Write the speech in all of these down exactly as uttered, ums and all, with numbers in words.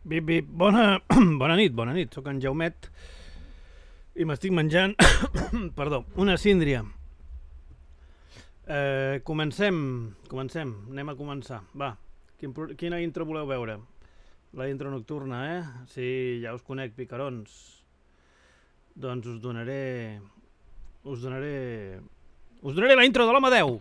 Bip, bip, bona, bona nit, bona nit. Soc en Jaumet i m'estic menjant, perdó, una síndria. Eh, comencem, comencem, anem a començar. Va, quin, quina intro voleu veure? La intro nocturna, eh? Sí, ja us conec, picarons. Doncs us donaré... Us donaré... Us donaré la intro de l'Home deu!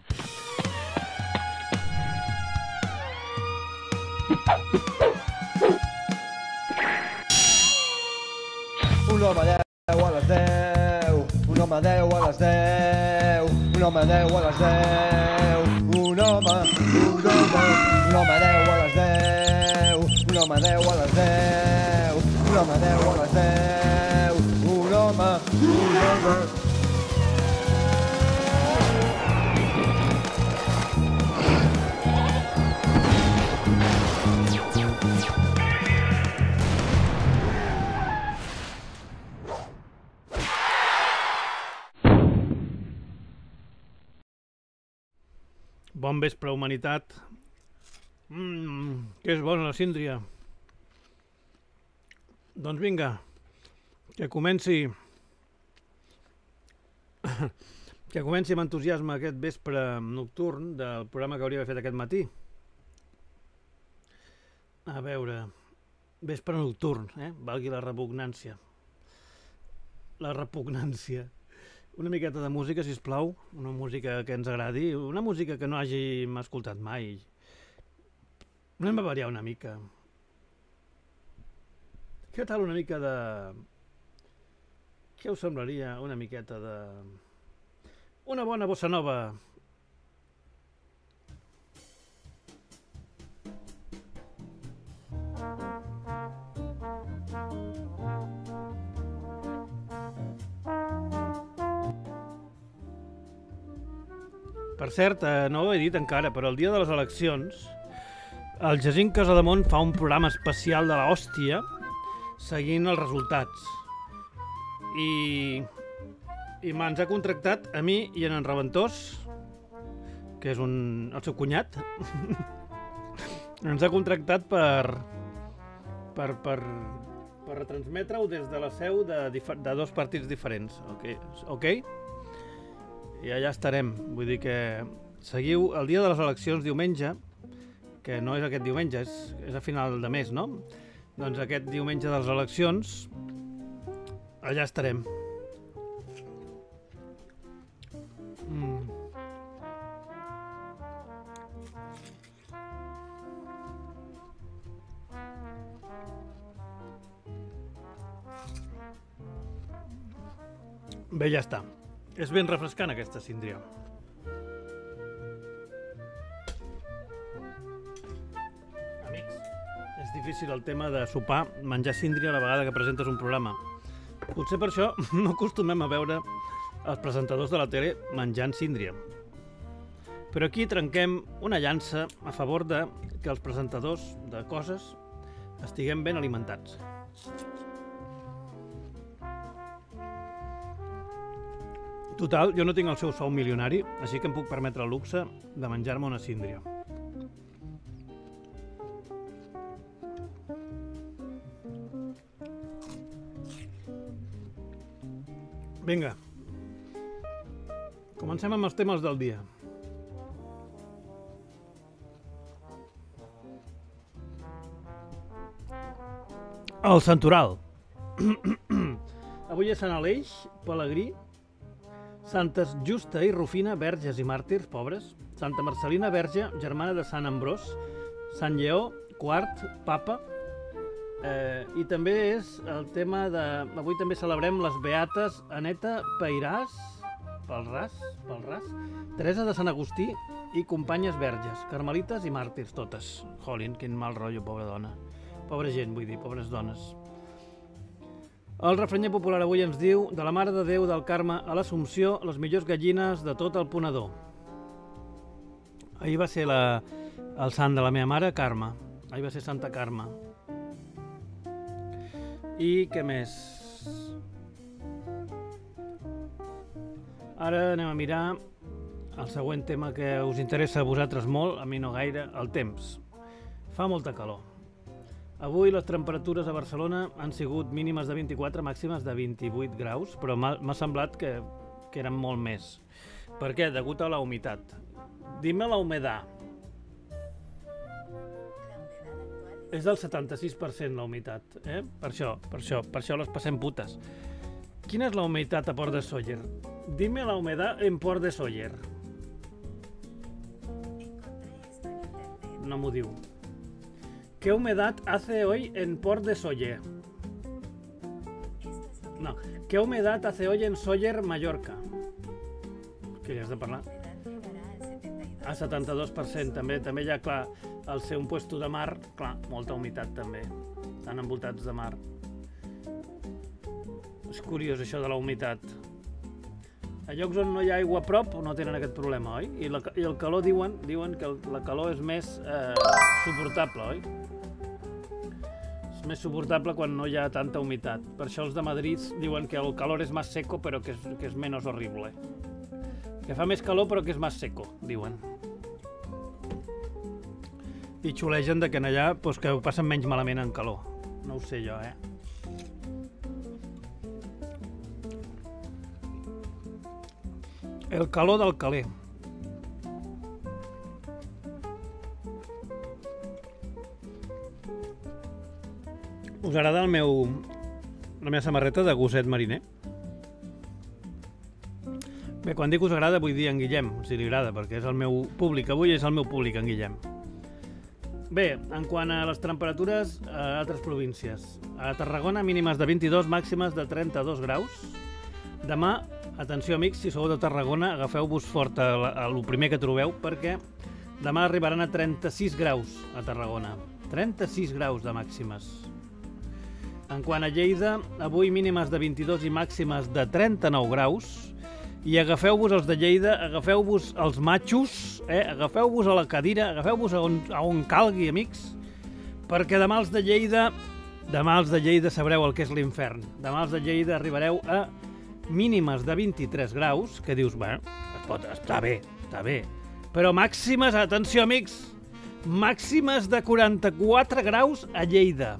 Un home deu a les deu, un home deu a les deu, un home deu a les deu, un home, un home, un home deu a les deu, un home deu a les deu, un home deu a les deu, un home, un home. Bon vespre, humanitat. Mmm, que és bona la síndria. Doncs vinga, que comenci... que comenci amb entusiasme aquest vespre nocturn del programa que hauria d'haver fet aquest matí. A veure... Vespre nocturn, eh? Valgui la repugnància. La repugnància. Una miqueta de música, sisplau, una música que ens agradi, una música que no hàgim escoltat mai. Anem a variar una mica. Què tal una mica de... Què us semblaria una miqueta de... Una bona bossa nova. Per cert, eh, no ho he dit encara, però el dia de les eleccions el Jacint Casademont fa un programa especial de l'hòstia seguint els resultats. I, i ens ha contractat a mi i en en Reventós, que és un, el seu cunyat, ens ha contractat per, per, per, per retransmetre-ho des de la seu de, de dos partits diferents. Ok? Okay? I allà estarem, vull dir que seguiu el dia de les eleccions diumenge, que no és aquest diumenge, és, és a final de mes, no? Doncs aquest diumenge de les eleccions, allà estarem. Mm. Bé, ja està. És ben refrescant aquesta síndria. Amics, és difícil el tema de sopar, menjar síndria a la vegada que presentes un programa. Potser per això no acostumem a veure els presentadors de la tele menjant síndria. Però aquí trenquem una llança a favor de que els presentadors de coses estiguem ben alimentats. Total, jo no tinc el seu sou milionari, així que em puc permetre el luxe de menjar-me una síndria. Vinga. Comencem amb els temes del dia. El santoral. Avui és Sant Aleix, Pelegrí, Santes Justa i Rufina, verges i màrtirs, pobres, Santa Marcelina, verge, germana de Sant Ambròs, Sant Lleó, quart, papa, eh, i també és el tema de... Avui també celebrem les beates Aneta Peiràs, pel ras, pel ras, Teresa de Sant Agustí i companyes verges, carmelites i màrtirs, totes. Jolín, quin mal rotllo, pobra dona. Pobra gent, vull dir, pobres dones. El refrenyer popular avui ens diu: de la Mare de Déu del Carme a l'Assumpció, les millors gallines de tot el Ponedor. Ahir va ser la, el sant de la meva mare, Carme. Ahir va ser Santa Carme. I què més? Ara anem a mirar el següent tema que us interessa a vosaltres molt, a mi no gaire, el temps. Fa molta calor. Avui les temperatures a Barcelona han sigut mínimes de vint-i-quatre, màximes de vint-i-vuit graus, però m'ha semblat que, que eren molt més. Per què? Degut a la humitat. Dime la humitat. És del setanta-sis per cent la humitat, eh? Per això, per això, per això les passem putes. Quina és la humitat a Port de Sóller? Dime la humitat en Port de Sóller. No m'ho diu. ¿Qué humedad hace hoy en Port de Sóller? No. ¿Qué humedad hace hoy en Sóller, Mallorca? Què li has de parlar? A setanta-dos per cent, també, també hi ha, clar, al ser un puesto de mar, clar, molta humitat també, estan envoltats de mar. És curiós això de la humitat. A llocs on no hi ha aigua a prop no tenen aquest problema, oi? I, la, i el calor diuen, diuen que el, la calor és més eh, suportable, oi? És més suportable quan no hi ha tanta humitat. Per això els de Madrid diuen que el calor és més seco però que és, que és menys horrible. Que fa més calor però que és més seco, diuen. I xulegen de que en allà pues, que ho passen menys malament en calor. No ho sé jo, eh? El calor del caler. Us agrada el meu... la meva samarreta de gosset mariner? Bé, quan dic us agrada vull dir en Guillem, si li agrada, perquè és el meu públic. Avui és el meu públic, en Guillem. Bé, en quant a les temperatures a altres províncies. A Tarragona, mínimes de vint-i-dos, màximes de trenta-dos graus. Demà, atenció amics, si sou de Tarragona, agafeu-vos fort a, a, a lo primer que trobeu, perquè demà arribaran a trenta-sis graus a Tarragona. trenta-sis graus de màximes. En quant a Lleida, avui mínimes de vint-i-dos i màximes de trenta-nou graus. I agafeu-vos els de Lleida, agafeu-vos els matxos, eh? Agafeu-vos a la cadira, agafeu-vos a, on, a on calgui, amics, perquè demà els de Lleida, demà els de Lleida sabreu el que és l'infern. Demà els de Lleida arribareu a mínimes de vint-i-tres graus, que dius, bueno, es pot, està bé, està bé, però màximes, atenció amics, màximes de quaranta-quatre graus a Lleida.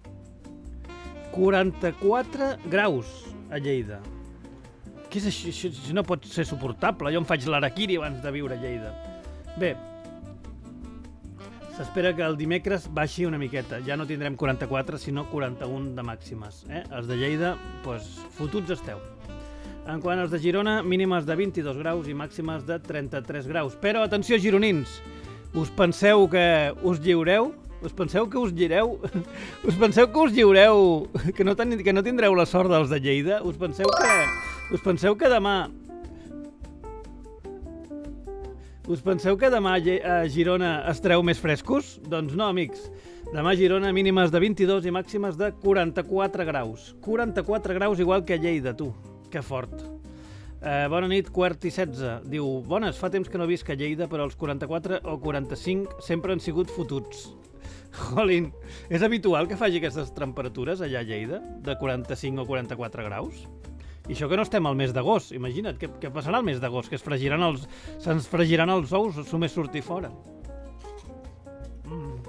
quaranta-quatre graus a Lleida. Què és això? Això no pot ser suportable. Jo em faig l'araquiri abans de viure a Lleida. Bé, s'espera que el dimecres baixi una miqueta. Ja no tindrem quaranta-quatre, sinó quaranta-un de màximes. Eh? Els de Lleida, doncs, fotuts esteu. En quant als de Girona, mínimes de vint-i-dos graus i màximes de trenta-tres graus. Però, atenció, gironins, us penseu que us lliureu? Us penseu que us gireu? Us penseu que us lliureu? Que no, ten, que no tindreu la sort dels de Lleida? Us penseu que... Us penseu que demà... Us penseu que demà a Girona estareu més frescos? Doncs no, amics. Demà a Girona mínimes de vint-i-dos i màximes de quaranta-quatre graus. quaranta-quatre graus igual que a Lleida, tu. Que fort. Eh, bona nit, quart i setze. Diu, bones, fa temps que no visc a Lleida, però els quaranta-quatre o quaranta-cinc sempre han sigut fotuts. Jolín, és habitual que faci aquestes temperatures allà a Lleida, de quaranta-cinc o quaranta-quatre graus? I això que no estem al mes d'agost, imagina't, què, què passarà al mes d'agost? Que es fregiran els, se'ns fregiran els ous, només sortir fora. Mm.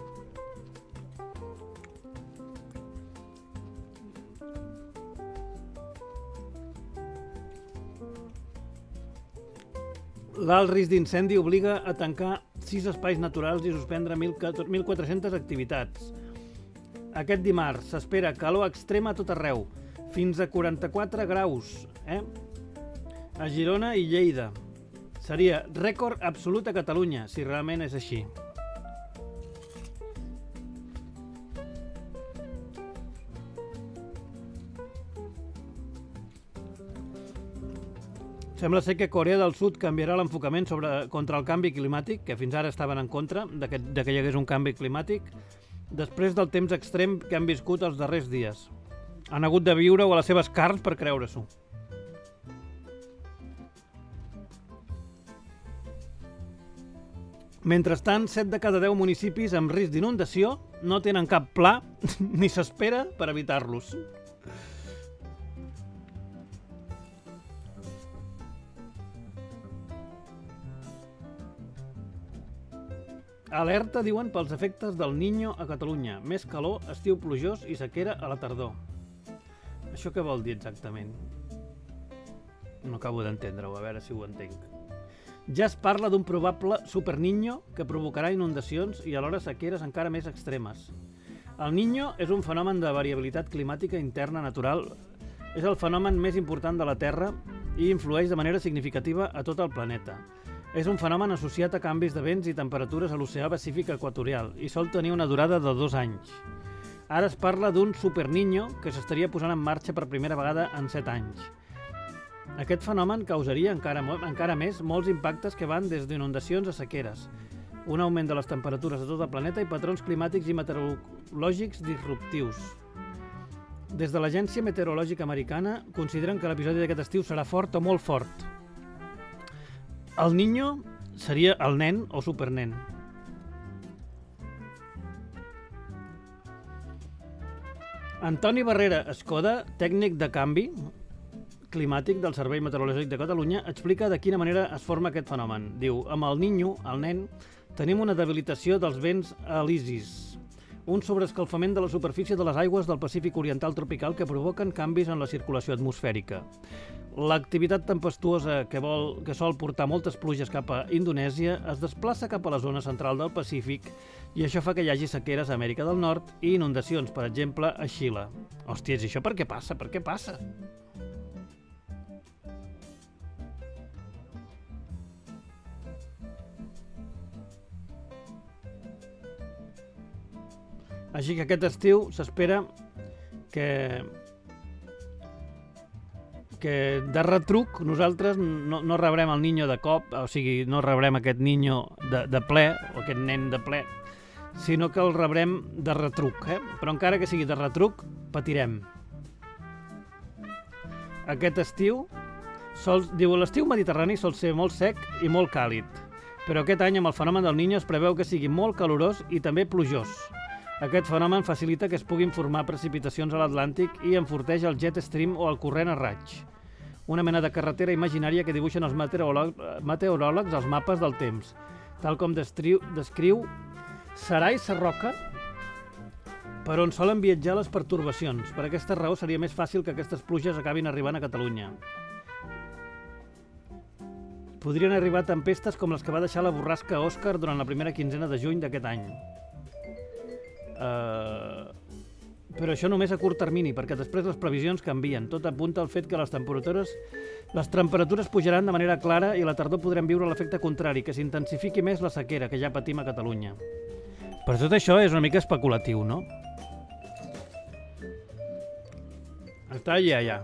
L'alt risc d'incendi obliga a tancar sis espais naturals i suspendre mil quatre-centes activitats. Aquest dimarts s'espera calor extrema a tot arreu, fins a quaranta-quatre graus, eh? A Girona i Lleida. Seria rècord absolut a Catalunya, si realment és així. Sembla ser que Corea del Sud canviarà l'enfocament sobre contra el canvi climàtic, que fins ara estaven en contra de que, de que hi hagués un canvi climàtic, després del temps extrem que han viscut els darrers dies. Han hagut de viure-ho a les seves carns per creure-s'ho. Mentrestant, set de cada deu municipis amb risc d'inundació no tenen cap pla ni s'espera per evitar-los. Alerta, diuen, pels efectes del Niño a Catalunya. Més calor, estiu plujós i sequera a la tardor. Això què vol dir exactament? No acabo d'entendre-ho, a veure si ho entenc. Ja es parla d'un probable superniño que provocarà inundacions i alhora sequeres encara més extremes. El Niño és un fenomen de variabilitat climàtica interna natural. És el fenomen més important de la Terra i influeix de manera significativa a tot el planeta. És un fenomen associat a canvis de vents i temperatures a l'oceà Pacífic equatorial i sol tenir una durada de dos anys. Ara es parla d'un superniño que s'estaria posant en marxa per primera vegada en set anys. Aquest fenomen causaria encara, encara més molts impactes que van des d'inundacions a sequeres, un augment de les temperatures de tot el planeta i patrons climàtics i meteorològics disruptius. Des de l'Agència Meteorològica Americana consideren que l'episodi d'aquest estiu serà fort o molt fort. El Niño seria el nen o supernen. Antoni Barrera Escoda, tècnic de canvi climàtic del Servei Meteorològic de Catalunya, explica de quina manera es forma aquest fenomen. Diu, amb el Niño, el nen, tenim una debilitació dels vents alisis, un sobreescalfament de la superfície de les aigües del Pacífic Oriental tropical que provoquen canvis en la circulació atmosfèrica. L'activitat tempestuosa que, vol, que sol portar moltes pluges cap a Indonèsia es desplaça cap a la zona central del Pacífic i això fa que hi hagi sequeres a Amèrica del Nord i inundacions, per exemple, a Xile. Hòstia, i això per què passa? Per què passa? Així que aquest estiu s'espera que, que de retruc nosaltres no, no rebrem el Niño de cop, o sigui, no rebrem aquest Niño de, de ple, o aquest nen de ple, sinó que el rebrem de retruc, eh? Però encara que sigui de retruc, patirem. Aquest estiu, sol, diu, l'estiu mediterrani sol ser molt sec i molt càlid, però aquest any amb el fenomen del Niño es preveu que sigui molt calorós i també plujós. Aquest fenomen facilita que es puguin formar precipitacions a l'Atlàntic i enforteix el jet stream o el corrent a raig, una mena de carretera imaginària que dibuixen els meteoròlegs als mapes del temps, tal com descriu, descriu Sarai Sarroca, per on solen viatjar les pertorbacions. Per aquesta raó seria més fàcil que aquestes pluges acabin arribant a Catalunya. Podrien arribar tempestes com les que va deixar la borrasca Òscar durant la primera quinzena de juny d'aquest any. Uh, però això només a curt termini, perquè després les previsions canvien. Tot apunta al fet que les temperatures, les temperatures pujaran de manera clara i a la tardor podrem viure l'efecte contrari, que s'intensifiqui més la sequera que ja patim a Catalunya. Però tot això és una mica especulatiu, no? Està allà, allà.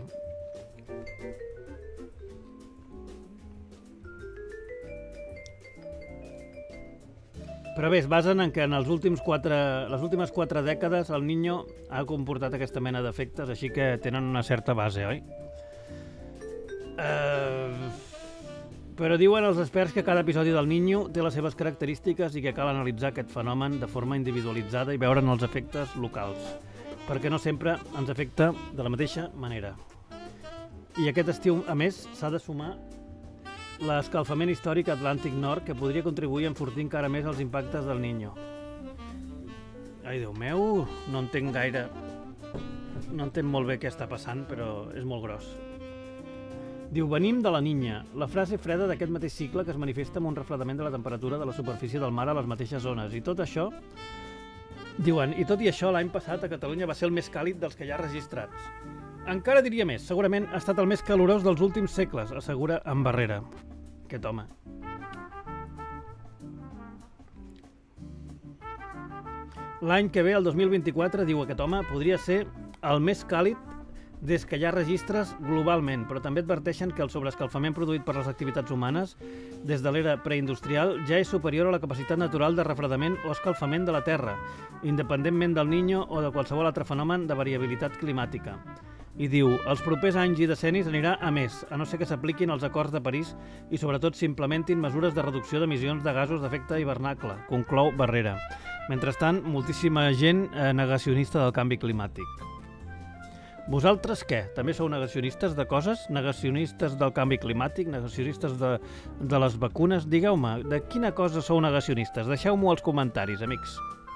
Però bé, es basen en que en els últims quatre, les últimes quatre dècades el Niño ha comportat aquesta mena d'efectes, així que tenen una certa base, oi? Uh, però diuen els experts que cada episodi del Niño té les seves característiques i que cal analitzar aquest fenomen de forma individualitzada i veure'n els efectes locals, perquè no sempre ens afecta de la mateixa manera. I aquest estiu, a més, s'ha de sumar l'escalfament històric atlàntic nord que podria contribuir a enfortir encara més els impactes del Niño. Ai, Déu meu, no entenc gaire, no entenc molt bé què està passant, però és molt gros. Diu, venim de la Niña, la frase freda d'aquest mateix cicle que es manifesta amb un refredament de la temperatura de la superfície del mar a les mateixes zones. I tot això, diuen, i tot i això l'any passat a Catalunya va ser el més càlid dels que hi ha registrats. Encara diria més, segurament ha estat el més calorós dels últims segles, assegura en Barrera. Aquest home. L'any que ve, el dos mil vint-i-quatre, diu aquest home, podria ser el més càlid des que hi ha registres globalment, però també adverteixen que el sobreescalfament produït per les activitats humanes des de l'era preindustrial ja és superior a la capacitat natural de refredament o escalfament de la Terra, independentment del Niño o de qualsevol altre fenomen de variabilitat climàtica. I diu, els propers anys i decennis anirà a més, a no ser que s'apliquin els acords de París i sobretot s'implementin mesures de reducció d'emissions de gasos d'efecte hivernacle, conclou Barrera. Mentrestant, moltíssima gent negacionista del canvi climàtic. Vosaltres què? També sou negacionistes de coses? Negacionistes del canvi climàtic? Negacionistes de, de les vacunes? Digueu-me, de quina cosa sou negacionistes? Deixeu-m'ho als comentaris, amics.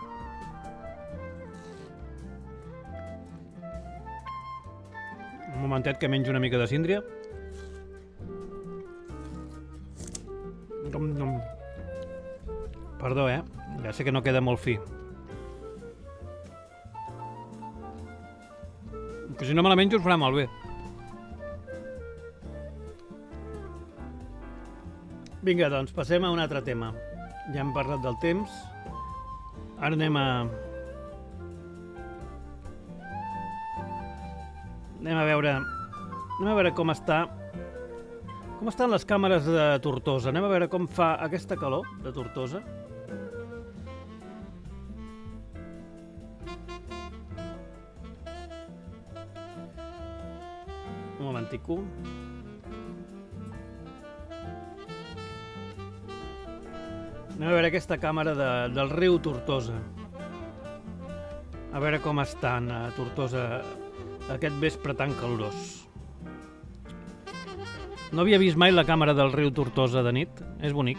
Un momentet que menjo una mica de síndria. Nom, nom. Perdó, eh? Ja sé que no queda molt fi. Que si no me la menjo us farà malbé. Vinga, doncs, passem a un altre tema. Ja hem parlat del temps. Ara anem a... Anem a veure... Anem a veure com està... Com estan les càmeres de Tortosa. Anem a veure com fa aquesta calor de Tortosa. Un momentico. Anem a veure aquesta càmera de, del riu Tortosa. A veure com estan a Tortosa aquest vespre tan calorós. No havia vist mai la càmera del riu Tortosa de nit. És bonic.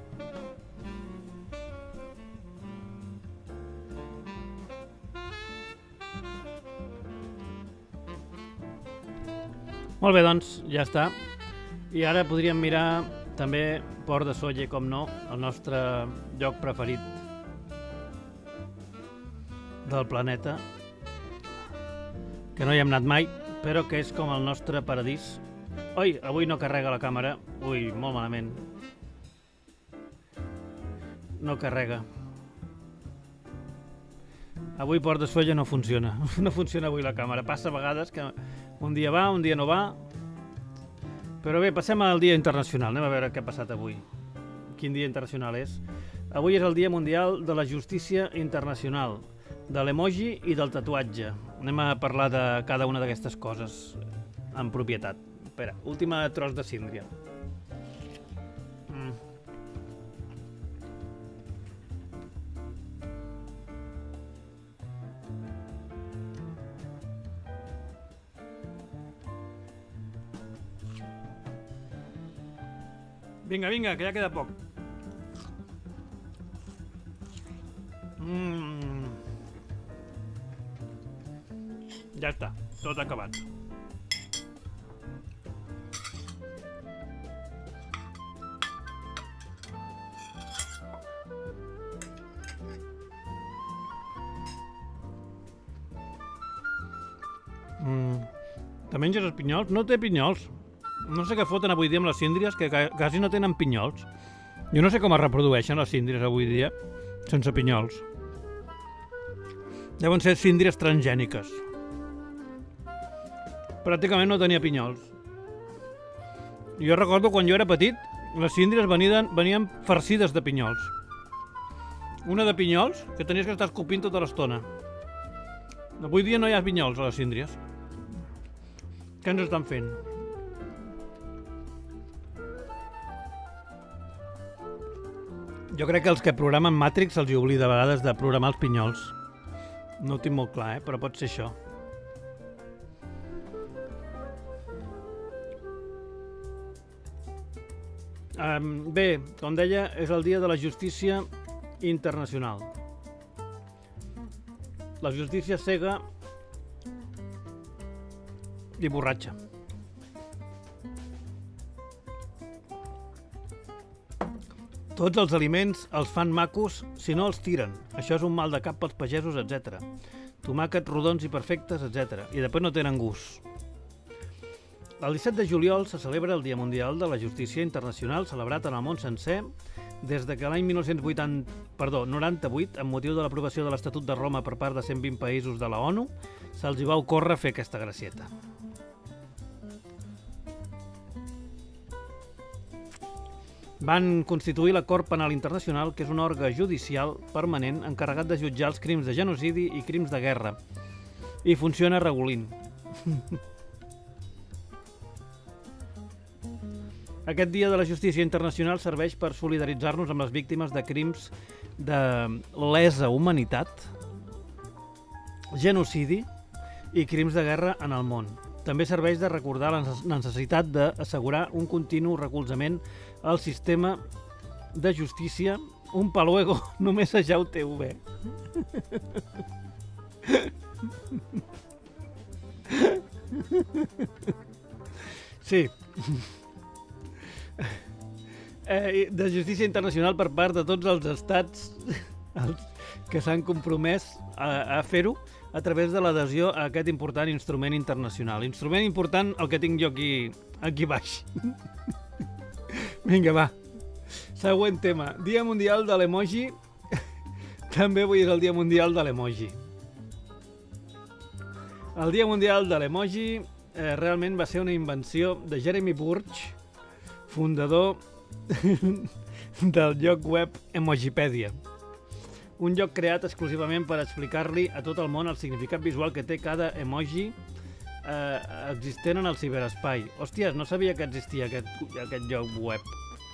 Molt bé, doncs, ja està. I ara podríem mirar també Port de Sóller, com no, el nostre lloc preferit del planeta, que no hi hem anat mai, però que és com el nostre paradís. Oi, avui no carrega la càmera. Ui, molt malament. No carrega. Avui Port de Sóller no funciona. No funciona avui la càmera. Passa a vegades que un dia va, un dia no va. Però bé, passem al Dia Internacional. Anem a veure què ha passat avui. Quin dia internacional és. Avui és el Dia Mundial de la Justícia Internacional, de l'emoji i del tatuatge. Anem a parlar de cada una d'aquestes coses en propietat. Espera, última tros de síndria. Mm. Vinga, vinga, que ja queda poc. Mm. Ja està, tot acabat. Mm. Te menges els pinyols? No té pinyols. No sé què foten avui dia amb les síndries, que quasi no tenen pinyols. Jo no sé com es reprodueixen les síndries avui dia sense pinyols. Deuen ser síndries transgèniques. Pràcticament no tenia pinyols. Jo recordo quan jo era petit, les síndries venien, venien farcides de pinyols. Una de pinyols que tenies que estar escopint tota l'estona. Avui dia no hi ha pinyols a les síndries. Què ens estan fent? Jo crec que els que programen Matrix se'ls oblida a vegades de programar els pinyols. No ho tinc molt clar, eh? Però pot ser això. Um, bé, com deia, és el Dia de la Justícia Internacional. La justícia cega i borratxa. Tots els aliments els fan macos si no els tiren. Això és un mal de cap pels pagesos, etcètera. Tomàquets rodons i perfectes, etcètera. I després no tenen gust. El disset de juliol se celebra el Dia Mundial de la Justícia Internacional, celebrat en el món sencer des de que l'any mil nou-cents vuitanta, perdó, noranta-vuit, amb motiu de l'aprovació de l'Estatut de Roma per part de cent vint països de la ONU, se'ls hi va ocórrer fer aquesta gracieta. Van constituir la Cort Penal Internacional, que és un òrgan judicial permanent encarregat de jutjar els crims de genocidi i crims de guerra. I funciona regulint. Aquest Dia de la Justícia Internacional serveix per solidaritzar-nos amb les víctimes de crims de lesa humanitat, genocidi i crims de guerra en el món. També serveix de recordar la necessitat d'assegurar un continu recolzament al sistema de justícia. Un paluego, només a ja ho teu bé. Sí. Eh, de justícia internacional per part de tots els estats els que s'han compromès a, a fer-ho a través de l'adhesió a aquest important instrument internacional. Instrument important, el que tinc jo aquí, aquí baix. Vinga, va. Següent tema. Dia Mundial de l'Emoji. També avui és el Dia Mundial de l'Emoji. El Dia Mundial de l'Emoji eh, realment va ser una invenció de Jeremy Burge, fundador del lloc web Emojipedia. Un lloc creat exclusivament per explicar-li a tot el món el significat visual que té cada emoji eh, existent en el ciberespai. Hòsties, no sabia que existia aquest, aquest lloc web.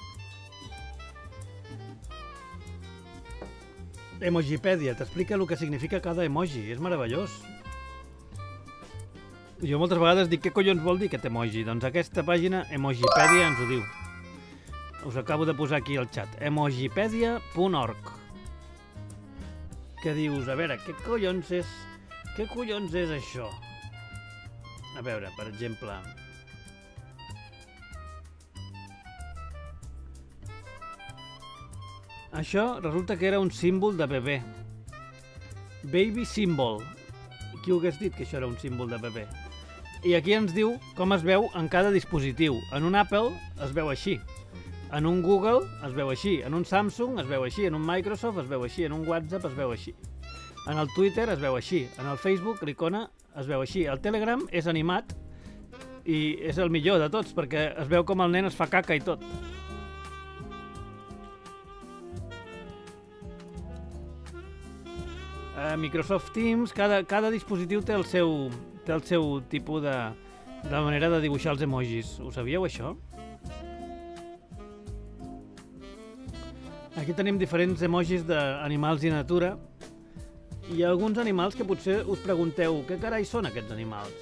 Emojipedia, t'explica el que significa cada emoji. És meravellós. Jo moltes vegades dic, què collons vol dir aquest emoji? Doncs aquesta pàgina, Emojipedia, ens ho diu. Us acabo de posar aquí al xat. emojipedia punt org. Que dius, a veure, què collons és... Què collons és això? A veure, per exemple... Això resulta que era un símbol de bebè. Baby symbol. Qui ho hagués dit que això era un símbol de bebè? I aquí ens diu com es veu en cada dispositiu. En un Apple es veu així. En un Google es veu així. En un Samsung es veu així. En un Microsoft es veu així. En un WhatsApp es veu així. En el Twitter es veu així. En el Facebook, l'icona, es veu així. El Telegram és animat i és el millor de tots perquè es veu com el nen es fa caca i tot. Uh, Microsoft Teams, cada, cada dispositiu té el seu, té el seu tipus de, de manera de dibuixar els emojis. Ho sabíeu, això? Aquí tenim diferents emojis d'animals i natura. Hi ha alguns animals que potser us pregunteu què carai són aquests animals?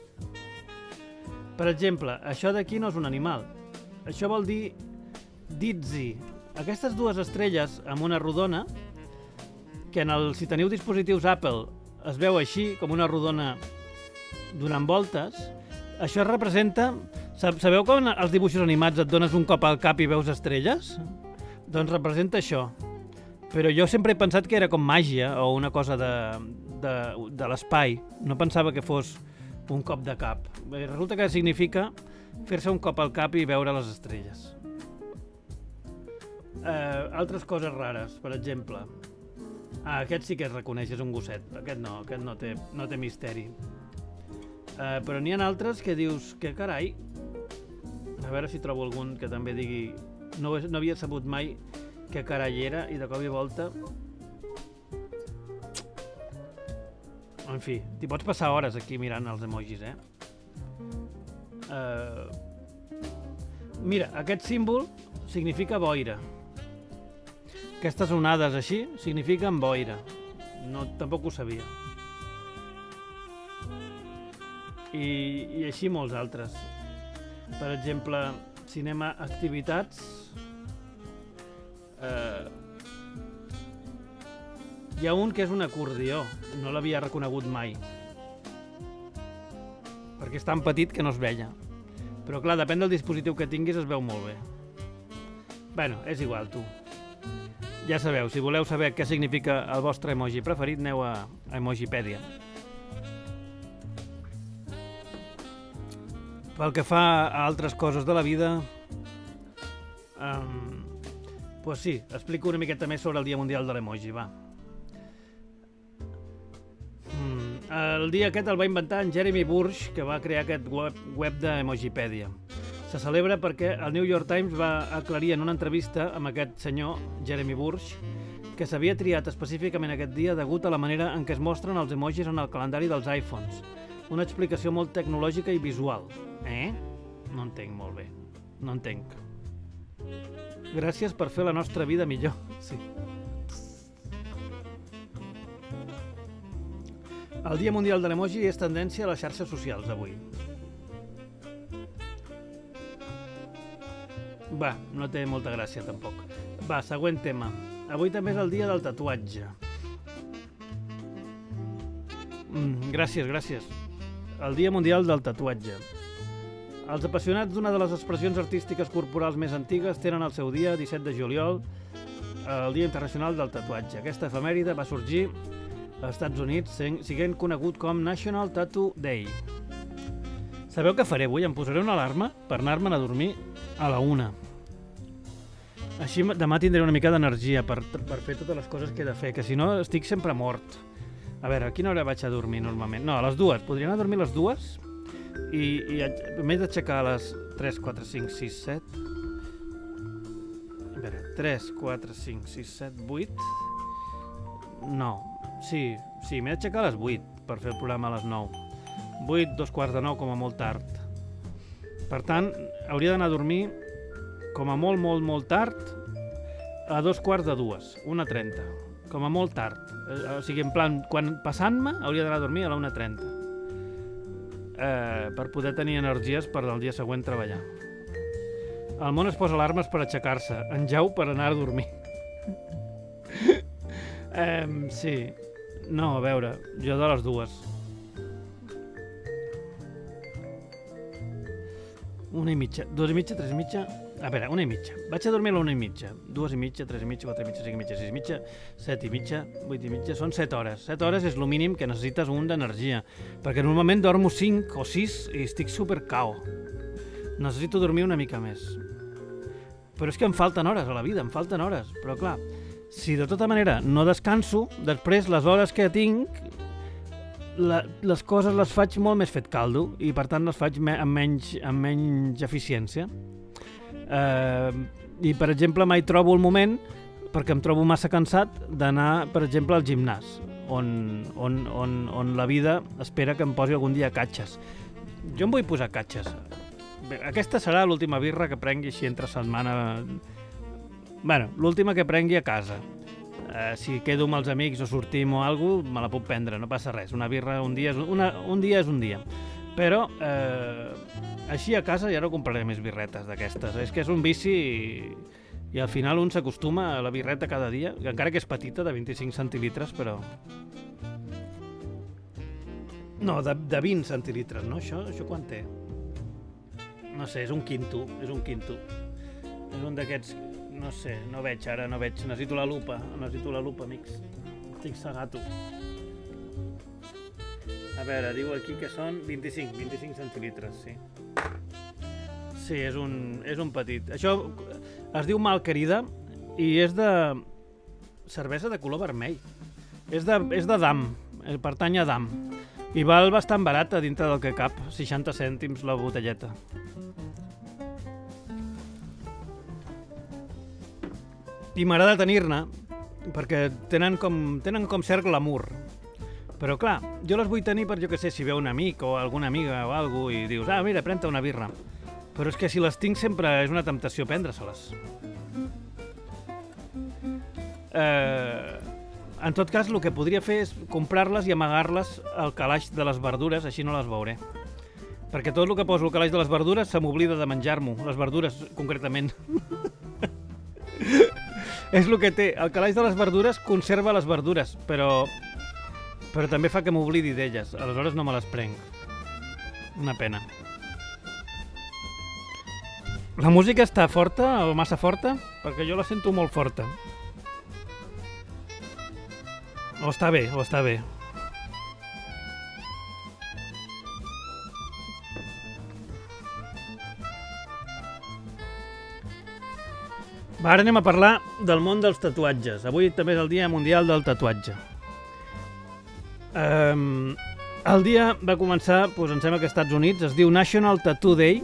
Per exemple, això d'aquí no és un animal. Això vol dir Dizzy. Aquestes dues estrelles amb una rodona, que en el, si teniu dispositius Apple es veu així, com una rodona donant voltes, això representa... Sabeu quan als dibuixos animats et dones un cop al cap i veus estrelles? Doncs representa això. Però jo sempre he pensat que era com màgia o una cosa de, de, de l'espai. No pensava que fos un cop de cap. Resulta que significa fer-se un cop al cap i veure les estrelles. Eh, altres coses rares, per exemple... Ah, aquest sí que es reconeix, és un gosset. Aquest no, aquest no té, no té misteri. Uh, però n'hi ha altres que dius, que carai... A veure si trobo algun que també digui... No, no havia sabut mai que carai era i de cop i volta... En fi, t'hi pots passar hores aquí mirant els emojis, eh? Uh... Mira, aquest símbol significa boira. Aquestes onades així signifiquen boira. No, tampoc ho sabia. I, i així molts altres. Per exemple, si anem a activitats... Eh, hi ha un que és un acordió. No l'havia reconegut mai. Perquè és tan petit que no es veia. Però clar, depèn del dispositiu que tinguis, es veu molt bé. Bueno, és igual, tu. Ja sabeu, si voleu saber què significa el vostre emoji preferit, aneu a Emojipedia. Pel que fa a altres coses de la vida, um, pues sí, explico una miqueta més sobre el Dia Mundial de l'Emoji, va. Mm, el dia aquest el va inventar en Jeremy Burge, que va crear aquest web, web d'Emojipedia. Se celebra perquè el New York Times va aclarir en una entrevista amb aquest senyor, Jeremy Burge, que s'havia triat específicament aquest dia degut a la manera en què es mostren els emojis en el calendari dels iPhones. Una explicació molt tecnològica i visual. Eh? No entenc molt bé. No entenc. Gràcies per fer la nostra vida millor. Sí. El Dia Mundial de l'Emoji és tendència a les xarxes socials avui. Va, no té molta gràcia tampoc. Va, següent tema. Avui també és el dia del tatuatge. Mm, gràcies, gràcies. El Dia Mundial del Tatuatge. Els apassionats d'una de les expressions artístiques corporals més antigues tenen el seu dia, disset de juliol, el Dia Internacional del Tatuatge. Aquesta efemèride va sorgir als Estats Units sent conegut com National Tattoo Day. Sabeu què faré avui? Em posaré una alarma per anar-me'n a dormir a la una. Així demà tindré una mica d'energia per, per fer totes les coses que he de fer, que si no estic sempre mort. A veure, a quina hora vaig a dormir normalment? No, a les dues. Podria anar a dormir a les dues i, i m'he d'aixecar a les tres, quatre, cinc, sis, set... A veure, tres, quatre, cinc, sis, set, vuit... No, sí, sí, m'he d'aixecar a les vuit per fer el programa a les nou. vuit, dos quarts de nou com a molt tard. Per tant, hauria d'anar a dormir com a molt, molt, molt tard a dos quarts de dues, una trenta. Com a molt tard. O sigui, en plan, quan passant-me hauria d'anar a dormir a la una trenta. Eh, per poder tenir energies per al dia següent treballar. El món es posa alarmes per aixecar-se. En Jau per anar a dormir. eh, sí. No, a veure, jo de les dues. Una i mitja, dues i mitja, tres i mitja... A veure, una i mitja. Vaig a dormir a la una i mitja. Dues i mitja, tres i mitja, quatre i mitja, cinc i mitja, sis i mitja, set i mitja, vuit i mitja... Són set hores. Set hores és el mínim que necessites un d'energia. Perquè normalment dormo cinc o sis i estic super cao. Necessito dormir una mica més. Però és que em falten hores a la vida, em falten hores. Però clar, si de tota manera no descanso, després les hores que tinc... La, les coses les faig molt més fet caldo i per tant les faig me, amb, menys, amb menys eficiència. Uh, I per exemple mai trobo el moment, perquè em trobo massa cansat, d'anar per exemple al gimnàs, on, on, on, on la vida espera que em posi algun dia catxes. Jo em vull posar catxes. Bé, aquesta serà l'última birra que prengui així entre setmana. Bueno, l'última que prengui a casa. Uh, si quedo amb els amics o sortim o alguna cosa, me la puc prendre, no passa res. Una birra un dia és, una, un, dia és un dia. Però eh, així a casa ja no compraré més birretes d'aquestes. És que és un vici i, i al final un s'acostuma a la birreta cada dia, encara que és petita, de vint-i-cinc centilitres, però... No, de, de vint centilitres, no? Això, això quan té? No sé, és un quinto, és un quinto. És un d'aquests... No sé, no veig ara, no veig. Necessito la lupa, necessito la lupa, amics. Estic segato. A veure, diu aquí que són vint-i-cinc, vint-i-cinc centilitres, sí. Sí, és un, és un petit. Això es diu Malquerida i és de cervesa de color vermell. És de, és de Dam, pertany a Dam. I val bastant barata dintre del que cap, seixanta cèntims la botelleta. I m'agrada tenir-ne, perquè tenen com, tenen com cert glamour. Però clar, jo les vull tenir per, jo que sé, si veu un amic o alguna amiga o alguna cosa i dius, ah, mira, pren-te una birra. Però és que si les tinc sempre és una temptació prendre-se-les. Eh, en tot cas, el que podria fer és comprar-les i amagar-les al calaix de les verdures, així no les veuré. Perquè tot el que poso al calaix de les verdures se m'oblida de menjar-m'ho, les verdures concretament. És el que té, el calaix de les verdures conserva les verdures, però, però també fa que m'oblidi d'elles, aleshores no me les prenc. Una pena. La música està forta o massa forta? Perquè jo la sento molt forta. O està bé, o està bé. Va, ara anem a parlar del món dels tatuatges. Avui també és el Dia Mundial del Tatuatge. Um, el dia va començar, doncs em sembla que als Estats Units, es diu National Tattoo Day.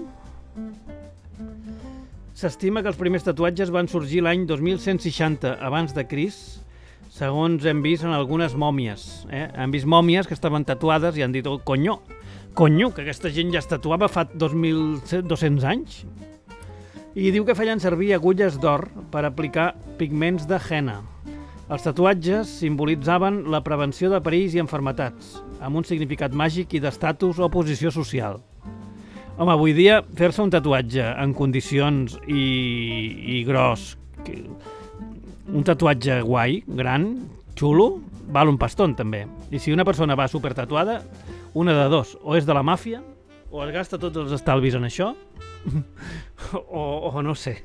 S'estima que els primers tatuatges van sorgir l'any dos mil cent seixanta abans de Crist, segons hem vist en algunes mòmies. Eh? Hem vist mòmies que estaven tatuades i han dit, oh, conyo, conyo, que aquesta gent ja es tatuava fa dos mil dos-cents anys. I diu que feien servir agulles d'or per aplicar pigments de henna. Els tatuatges simbolitzaven la prevenció de perills i enfermetats, amb un significat màgic i d'estatus o posició social. Home, avui dia fer-se un tatuatge en condicions i, i gros, que, un tatuatge guai, gran, xulo, val un paston també. I si una persona va super tatuada, una de dos, o és de la màfia, o es gasta tots els estalvis en això, o, o no sé...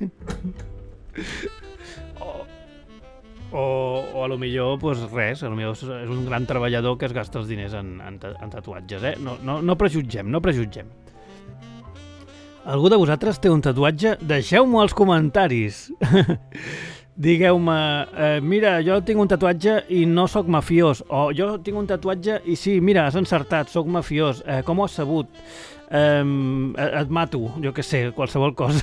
O, o a lo millor pues res, a lo millor és un gran treballador que es gasta els diners en, en, en tatuatges, eh? No, no, no prejutgem, no prejutgem. Algú de vosaltres té un tatuatge? Deixeu-m'ho als comentaris. Digueu-me, eh, mira, jo tinc un tatuatge i no sóc mafiós, o jo tinc un tatuatge i sí, mira, has encertat, sóc mafiós, eh, com ho has sabut? Eh, et mato, jo què sé, qualsevol cosa.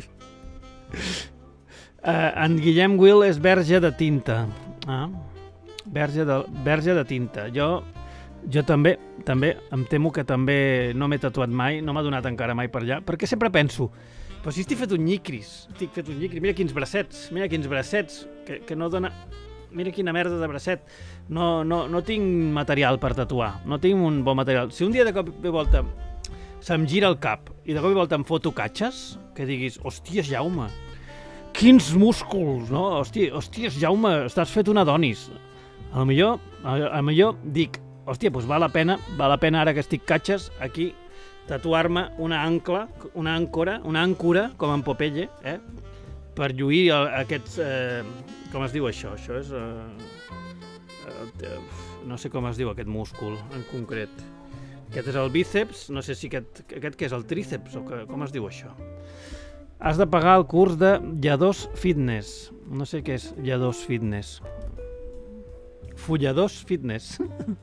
Uh, en Guillem Will és verge de tinta. Ah, verge de, verge de tinta. Jo, jo també, també, em temo que també no m'he tatuat mai, no m'ha donat encara mai per allà, perquè sempre penso, però si estic fet un nyicris, estic fet un nyicris, mira quins bracets, mira quins bracets, que, que no dona... Mira quina merda de bracet. No, no, no tinc material per tatuar, no tinc un bon material. Si un dia de cop i volta se'm gira el cap i de cop i volta em foto catxes, que diguis, hòsties, Jaume, quins músculs, no? Hòstia, hòsties, Jaume, estàs fet un Adonis. A lo millor, a lo millor dic, hòstia, doncs val la pena, val la pena ara que estic catxes, aquí, tatuar-me una ancla, una àncora, una àncora, com en Popeye, eh? Per lluir aquests... Eh, com es diu això? Això és... Eh, eh, no sé com es diu aquest múscul, en concret. Aquest és el bíceps, no sé si aquest... Aquest què és, el tríceps, o que, com es diu això? Has de pagar el curs de Lladós Fitness. No sé què és Lladós Fitness. Folladors Fitness.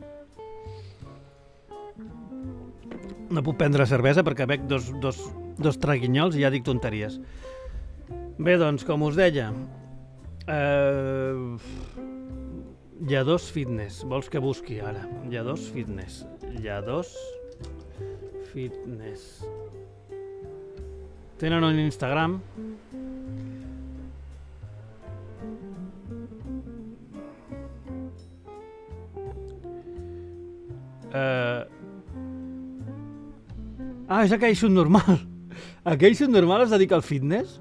No puc prendre cervesa perquè bec dos, dos, dos traguinyols i ja dic tonteries. Bé, doncs, com us deia, eh, Lladós Fitness. Vols que busqui ara? Lladós Fitness. Lladós Fitness. Tenen un Instagram. Uh... Ah, és aquell subnormal. Aquell subnormal es dedica al fitness?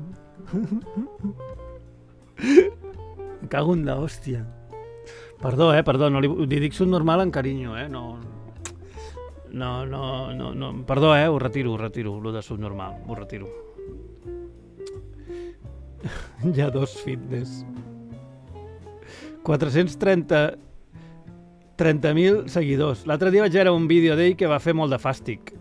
Em cago en la hòstia. Perdó, eh, perdó, no li, li dic subnormal en carinyo, eh, no... No, no, no, no, perdó, eh, ho retiro, ho retiro, lo de subnormal, ho retiro. Lladós Fitness. quatre-cents trenta mil seguidors. L'altre dia vaig veure un vídeo d'ell que va fer molt de fàstic.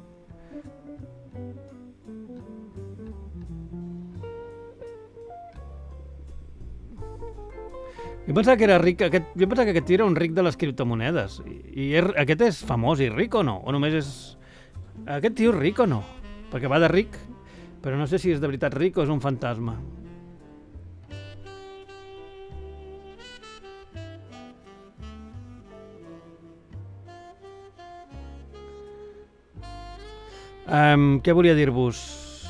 Jo pensava que era ric, aquest, jo pensava que aquest tio era un ric de les criptomonedes. I, i er, aquest és famós i ric o no? O només és... Aquest tio és ric o no? Perquè va de ric, però no sé si és de veritat ric o és un fantasma. Um, què volia dir-vos?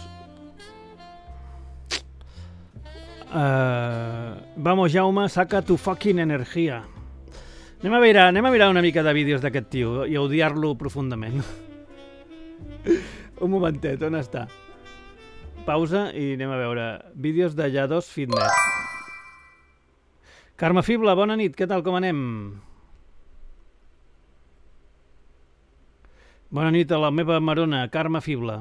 Uh, vamos, Jaume, saca tu fucking energia. Anem a mirar, anem a mirar una mica de vídeos d'aquest tio i a odiar-lo profundament. Un momentet, on està? Pausa i anem a veure. Vídeos de Lladós Fitness. Carme Fibla, bona nit, què tal, com anem? Bona nit a la meva marona, Carme Fibla.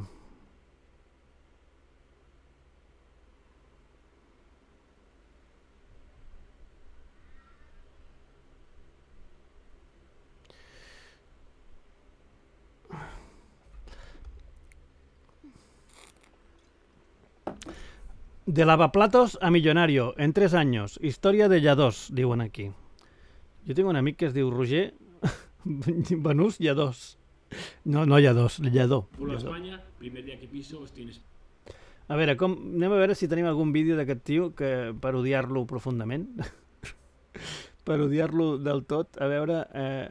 De lavaplatos a millonario, en tres años. Historia de Lladós, diuen aquí. Jo tinc un amic que es diu Roger Benús Lladós. No, no Lladós, Lladó. Por España, primer día que piso, tienes... A veure, com, anem a veure si tenim algun vídeo d'aquest tio que, per odiar-lo profundament. Per odiar-lo del tot. A veure... Eh...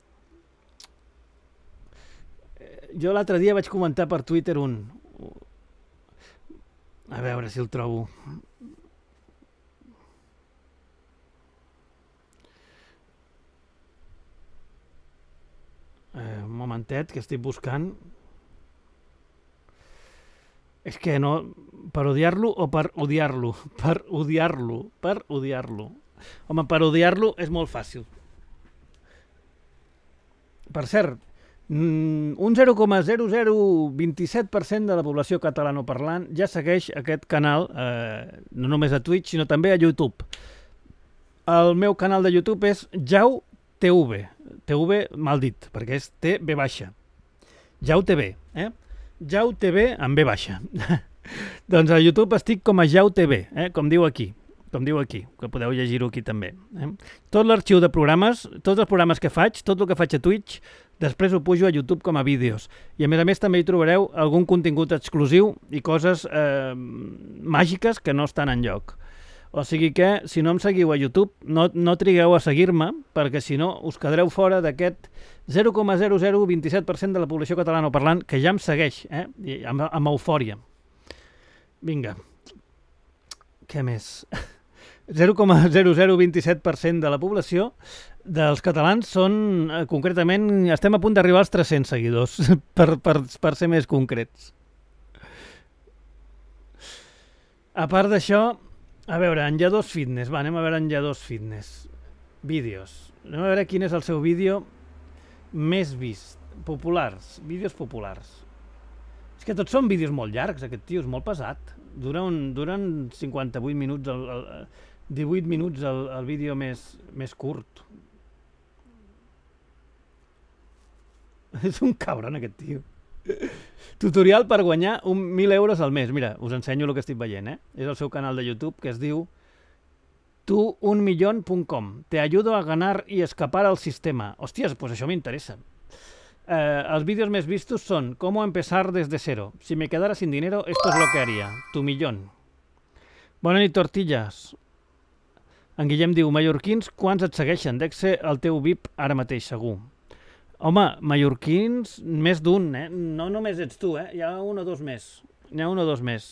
Jo l'altre dia vaig comentar per Twitter un... A veure si el trobo. momentet, que estic buscant. És que no... Per odiar-lo o per odiar-lo? Per odiar-lo, per odiar-lo. Home, per odiar-lo és molt fàcil. Per cert, un zero coma zero zero vint set per cent de la població catalanoparlant ja segueix aquest canal, eh, no només a Twitch, sinó també a YouTube. El meu canal de YouTube és Jau T V. T V mal dit, perquè és T V baixa. Jau T V, eh? Jau T V amb B baixa. Doncs a YouTube estic com a Jau T V, eh? Com diu aquí, com diu aquí, que podeu llegir-ho aquí també. Eh? Tot l'arxiu de programes, tots els programes que faig, tot el que faig a Twitch, després ho pujo a YouTube com a vídeos. I a més a més també hi trobareu algun contingut exclusiu i coses eh, màgiques que no estan enlloc. O sigui que, si no em seguiu a YouTube, no, no trigueu a seguir-me, perquè si no us quedareu fora d'aquest zero coma zero zero vint set per cent de la població catalanoparlant que ja em segueix, eh? I amb, amb eufòria. Vinga. Què més? zero coma zero zero vint set per cent de la població dels catalans són, eh, concretament, estem a punt d'arribar als tres-cents seguidors, per, per, per ser més concrets. A part d'això, a veure, Enlladós Fitness, va, anem a veure Enlladós Fitness. Vídeos. Anem a veure quin és el seu vídeo més vist. Populars, vídeos populars. És que tots són vídeos molt llargs, aquest tio, és molt pesat. Dura un, duren cinquanta-vuit minuts, el, el, divuit minuts el, el vídeo més, més curt. És un cabron, aquest tio. Tutorial per guanyar un mil euros al mes. Mira, us ensenyo el que estic veient, eh? És el seu canal de YouTube que es diu tu un millón punt com. Te ayudo a ganar y escapar al sistema. Hòsties, pues això m'interessa. Eh, els vídeos més vistos són cómo empezar desde cero. Si me quedara sin dinero, esto es lo que haría. Tu millón. Bona nit, tortillas. En Guillem diu, mallorquins, quants et segueixen? Dec ser el teu V I P ara mateix, segur. Home, mallorquins, més d'un, eh? No només ets tu, eh? Hi ha un o dos més. N'hi ha un o dos més.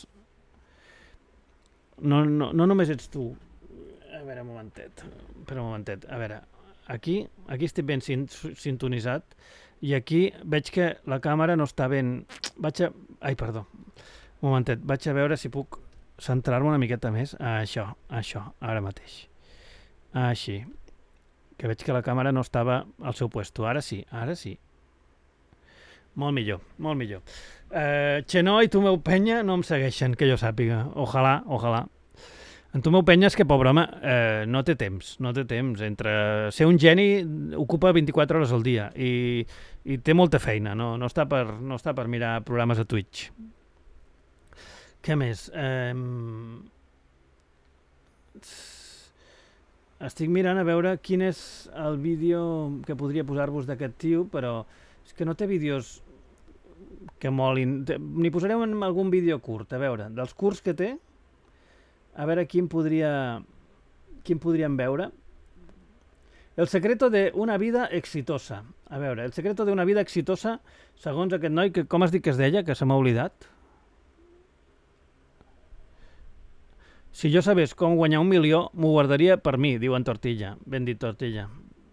No, no, no només ets tu. A veure, un momentet. Espera un momentet. A veure, aquí, aquí estic ben sintonitzat i aquí veig que la càmera no està ben... Vaig a... Ai, perdó. Un momentet. Vaig a veure si puc centrar-me una miqueta més. Això, això, ara mateix. Així. Que veig que la càmera no estava al seu puesto. Ara sí, ara sí. Molt millor, molt millor. Eh, Xenó i Tomeu Penya no em segueixen, que jo sàpiga. Ojalà, ojalà. En Tomeu Penya és que, pobre home, eh, no té temps, no té temps. Entre ser un geni ocupa vint-i-quatre hores al dia i, i té molta feina, no, no, està per, no està per mirar programes a Twitch. Què més? Eh... Estic mirant a veure quin és el vídeo que podria posar-vos d'aquest tio, però és que no té vídeos que molin. N'hi posareu en algun vídeo curt, a veure, dels curts que té, a veure quin podria, quin podríem veure. El secreto de una vida exitosa. A veure, el secreto de una vida exitosa, segons aquest noi, que com has dit que es deia, que se m'ha oblidat? Si jo sabés com guanyar un milió, m'ho guardaria per mi, diu en Tortilla. Ben dit, Tortilla.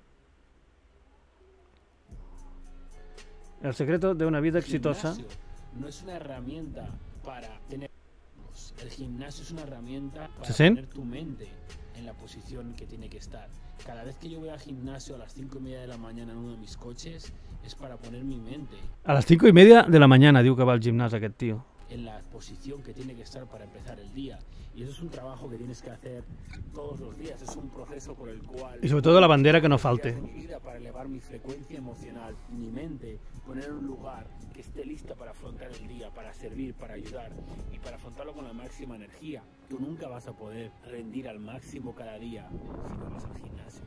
El secreto de una vida exitosa. No es una herramienta para tener... El gimnasio es una herramienta para poner tu mente en la posición que tiene que estar. Cada vez que yo voy al gimnasio a las cinco y media de la mañana en uno de mis coches, es para poner mi mente. A las cinco y media de la mañana, diu que va al gimnàs aquest tio. En la posición que tiene que estar para empezar el día. Y eso es un trabajo que tienes que hacer todos los días. Es un proceso por el cual... Y sobre todo la bandera que no falte. Mi vida para elevar mi frecuencia emocional, mi mente, poner en un lugar que esté lista para afrontar el día, para servir, para ayudar y para afrontarlo con la máxima energía. Tú nunca vas a poder rendir al máximo cada día si no vas al gimnasio.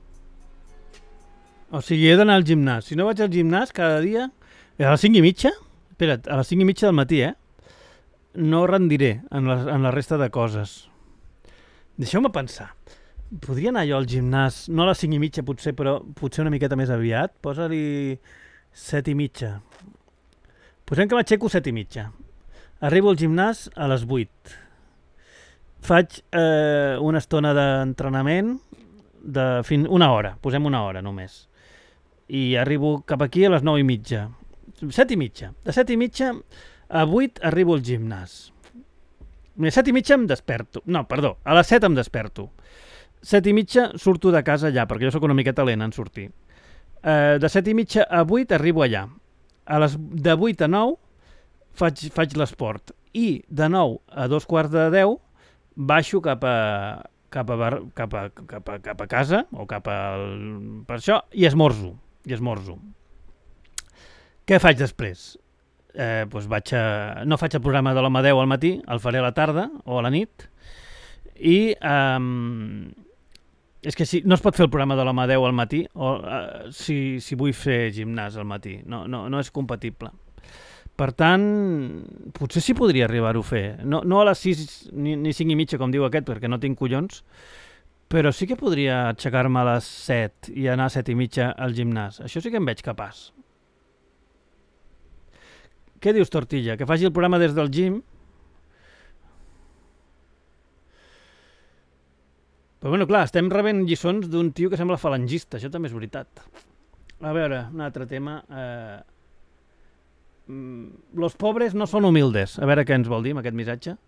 O sigui, he d'anar al gimnàs. Si no vaig al gimnàs cada dia... A les cinc i mitja? Espera't, a les cinc i mitja del matí, eh? No rendiré en la, en la resta de coses. Deixeu-me pensar. Podria anar jo al gimnàs, no a les cinc i mitja potser, però potser una miqueta més aviat. Posa-li set i mitja. Posem que m'aixeco set i mitja. Arribo al gimnàs a les vuit. Faig eh, una estona d'entrenament de fins una hora. Posem una hora només. i arribo cap aquí a les nou i mitja. set i mitja. De set i mitja a vuit arribo al gimnàs. A set i mitja em desperto. No, perdó, a les set em desperto. set i mitja surto de casa allà, perquè jo sóc una miqueta lent en sortir. Uh, de set i mitja a vuit arribo allà. A les, de vuit a nou faig, faig l'esport. I de nou a dos quarts de deu baixo cap a, cap a, bar, cap a, cap a, cap a casa, o cap a... El, per això, i esmorzo. I esmorzo. Què faig després? Eh, doncs vaig a, no faig el programa de l'home deu al matí, el faré a la tarda o a la nit. I... Um, és que si, no es pot fer el programa de l'home deu al matí o, uh, si, si vull fer gimnàs al matí. No, no, no és compatible. Per tant, potser sí podria arribar-ho a fer. No, no a les sis ni, ni cinc i mitja, com diu aquest, perquè no tinc collons, però sí que podria aixecar-me a les set i anar a set i mitja al gimnàs. Això sí que em veig capaç. Què dius, Tortilla? Que faci el programa des del gym? Però bueno, clar, estem rebent lliçons d'un tio que sembla falangista, això també és veritat. A veure, un altre tema. Eh... Los pobres no son humildes. A veure què ens vol dir amb aquest missatge.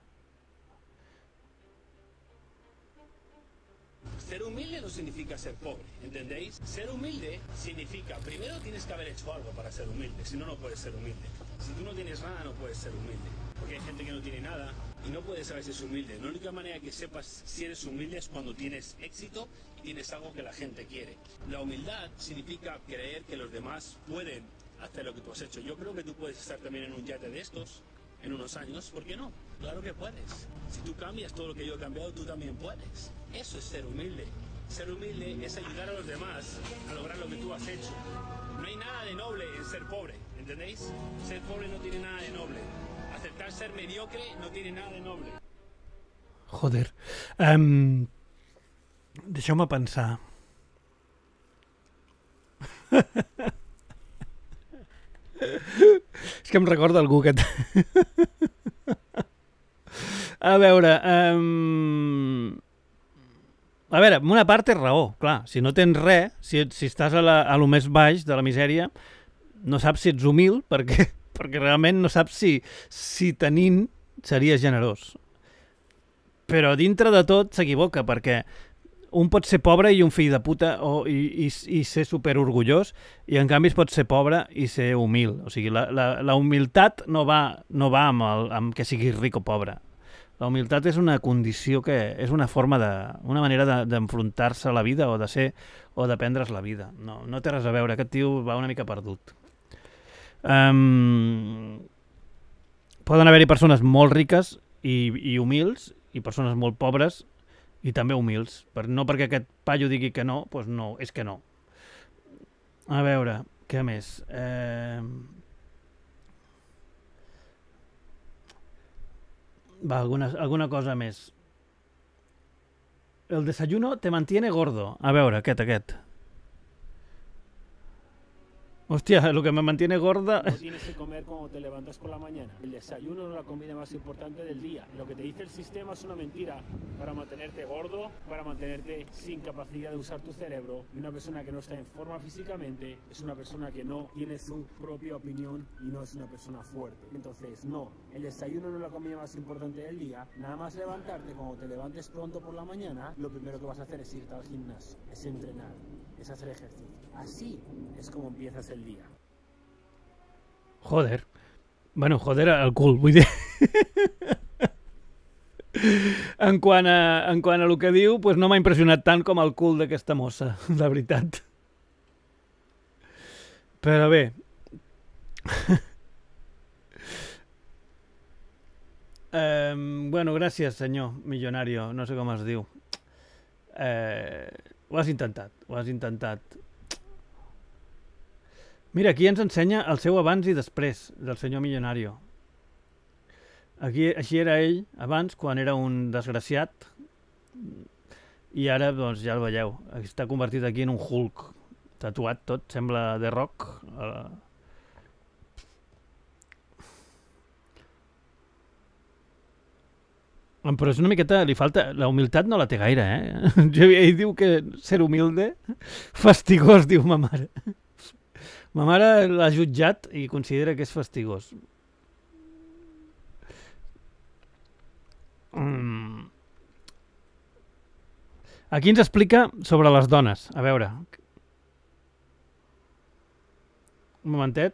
Ser humilde no significa ser pobre, ¿entendéis? Ser humilde significa, primero tienes que haber hecho algo para ser humilde, si no, no puedes ser humilde. Si tú no tienes nada, no puedes ser humilde. Porque hay gente que no tiene nada y no puedes saber si es humilde. La única manera que sepas si eres humilde es cuando tienes éxito y tienes algo que la gente quiere. La humildad significa creer que los demás pueden hacer lo que tú has hecho. Yo creo que tú puedes estar también en un yate de estos en unos años, ¿por qué no? Claro que puedes. Si tú cambias todo lo que yo he cambiado, tú también puedes. Eso es ser humilde. Ser humilde es ayudar a los demás a lograr lo que tú has hecho. No hay nada de noble en ser pobre, ¿entendéis? Ser pobre no tiene nada de noble. Aceptar ser mediocre no tiene nada de noble. Joder. Um, Deixeu-me pensar. És que em recorda algú que... A veure... Um... A veure, una part té raó, clar. Si no tens res, si, si estàs a, la, a lo més baix de la misèria, no saps si ets humil, perquè, perquè realment no saps si, si tenint series generós. Però dintre de tot s'equivoca, perquè un pot ser pobre i un fill de puta o, i, i, i ser superorgullós, i en canvi es pot ser pobre i ser humil. O sigui, la, la, la humilitat no va, no va amb, el, amb que siguis ric o pobre. La humilitat és una condició que és una forma de, una manera d'enfrontar-se a la vida o de ser o de prendre's la vida. No, no té res a veure, aquest tio va una mica perdut. Um, poden haver-hi persones molt riques i, i humils i persones molt pobres i també humils. Per, no perquè aquest paio digui que no, doncs no, és que no. A veure, què més? Eh... Va, alguna, alguna cosa més. El desayuno te mantiene gordo. A veure, aquest, aquest. Hòstia, lo que me mantiene gorda... No tienes que comer cuando te levantas por la mañana. El desayuno no es la comida más importante del día. Lo que te dice el sistema es una mentira para mantenerte gordo, para mantenerte sin capacidad de usar tu cerebro. Y una persona que no está en forma físicamente es una persona que no tiene su propia opinión y no es una persona fuerte. Entonces, no, el desayuno no es la comida más importante del día. Nada más levantarte, cuando te levantes pronto por la mañana, lo primero que vas a hacer es irte al gimnasio, es entrenar, es hacer ejercicio. Así es como empiezas el día. Joder. Bueno, joder al cul, vull dir. en, quant a, en quant a el que diu, pues no m'ha impressionat tant com el cul d'aquesta mossa, la veritat. Però bé. um, bueno, gràcies, senyor millonario, no sé com es diu. Uh, ho has intentat, ho has intentat. Mira, aquí ens ensenya el seu abans i després del senyor millonario. Aquí, així era ell abans, quan era un desgraciat, i ara doncs, ja el veieu. Està convertit aquí en un Hulk, tatuat tot, sembla The Rock. Però és una miqueta, li falta... La humilitat no la té gaire, eh? Ell diu que ser humilde, fastigós, diu ma mare. Ma mare l'ha jutjat i considera que és fastigós. Mm. Aquí ens explica sobre les dones. A veure. Un momentet.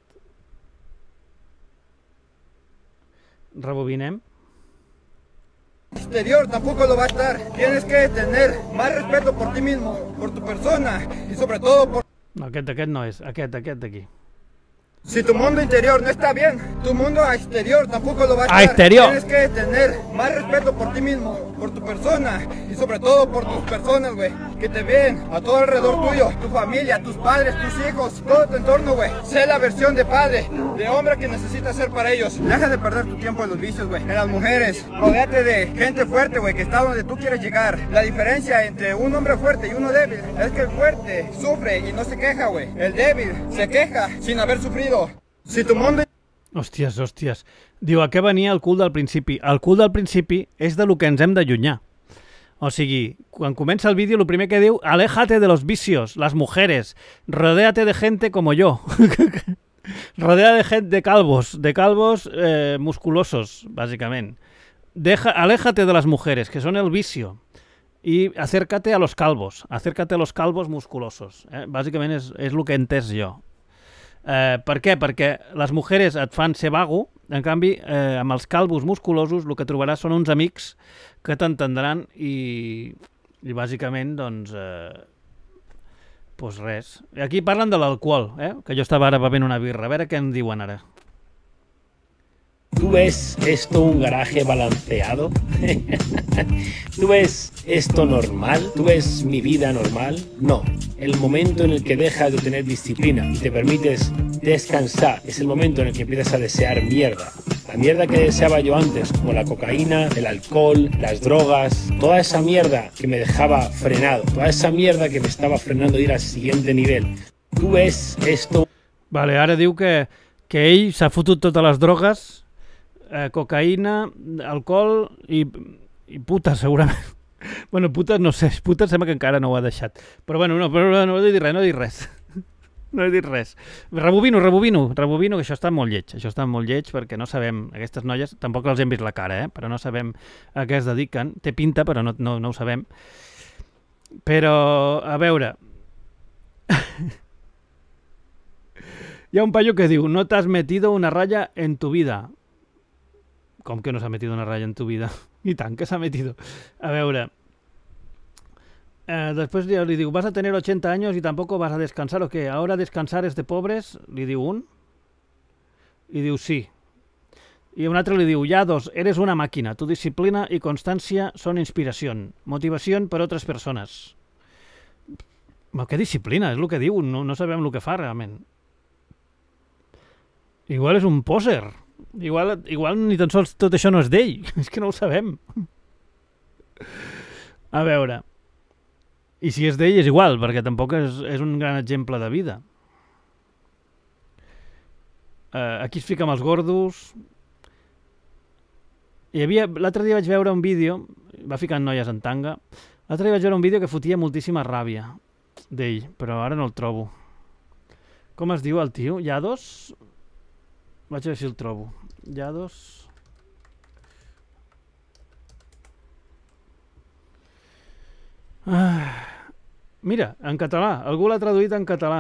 Rebobinem. Exterior tampoco lo va a estar. Tienes que tener más respeto por ti mismo, por tu persona y sobre todo por... No, aquest, aquest no és. Aquest, aquest d'aquí. Si tu mundo interior no está bien, tu mundo exterior tampoco lo va a estar. ¡A exterior! Tienes que tener más respeto por ti mismo, por tu persona y sobre todo por tus personas, güey, que te ven a todo alrededor tuyo, tu familia, tus padres, tus hijos, todo tu entorno, güey. Sé la versión de padre, de hombre que necesitas ser para ellos. Deja de perder tu tiempo en los vicios, güey, en las mujeres. Rodéate de gente fuerte, güey, que está donde tú quieres llegar. La diferencia entre un hombre fuerte y uno débil es que el fuerte sufre y no se queja, güey. El débil se queja sin haber sufrido. Si tu mundo... Hòsties, hòsties. Diu, a què venia el cul del principi? El cul del principi és de lo que ens hem d'allunyar. O sigui, quan comença el vídeo, el primer que diu, aléjate de los vicios, las mujeres, rodéate de gente como yo. Rodea de gente de calvos, de calvos eh, musculosos, bàsicament. Deja, aléjate de las mujeres, que son el vicio. I acércate a los calvos, acércate a los calvos musculosos. Eh? Bàsicament és, és el que he entès jo. Eh, per què? Perquè les mujeres et fan ser vago, en canvi, eh, amb els calvos musculosos el que trobaràs són uns amics que t'entendran i, i bàsicament, doncs, eh, pues res. Aquí parlen de l'alcohol, eh? Que jo estava ara bevent una birra. A veure què en diuen ara. ¿Tú ves esto un garaje balanceado? ¿Tú ves esto normal? ¿Tú ves mi vida normal? No. El momento en el que dejas de tener disciplina y te permites descansar es el momento en el que empiezas a desear mierda. La mierda que deseaba yo antes, como la cocaína, el alcohol, las drogas, toda esa mierda que me dejaba frenado, toda esa mierda que me estaba frenando de ir al siguiente nivel. ¿Tú ves esto? Vale, ara diu que, que ell s'ha fotut totes les drogues, eh, cocaïna, alcohol i, i puta, segurament. Bueno, puta no sé, puta sembla que encara no ho ha deixat. Però bueno, no, però no he dit res, no he dit res. No he dit res. Rebobino, rebobino, rebobino, que això està molt lleig. Això està molt lleig perquè no sabem, aquestes noies, tampoc els hem vist la cara, eh? Però no sabem a què es dediquen. Té pinta, però no, no, no ho sabem. Però, a veure... Hi ha un paio que diu, no t'has metido una raya en tu vida. Com que no s'ha metido una raya en tu vida? I tant que s'ha metido. A veure... Eh, después li diu, vas a tener ochenta años y tampoco vas a descansar o qué? Ahora descansar es de pobres, li diu un. I diu sí. I un altre li diu, ya dos, eres una máquina. Tu disciplina y constancia son inspiración. Motivación per otras personas. Ma, què disciplina? És el que diu. No, no sabem el que fa realment. Igual és un poser. Igual, igual ni tan sols tot això no és d'ell. És que no ho sabem. A veure... I si és d'ell és igual, perquè tampoc és, és un gran exemple de vida. Uh, aquí es fica amb els gordos. Hi havia... L'altre dia vaig veure un vídeo, va ficant noies en tanga, l'altre dia vaig veure un vídeo que fotia moltíssima ràbia d'ell, però ara no el trobo. Com es diu el tio? Yados? Vaig a veure si el trobo. Yados... Ah, mira, en català. Algú l'ha traduït en català.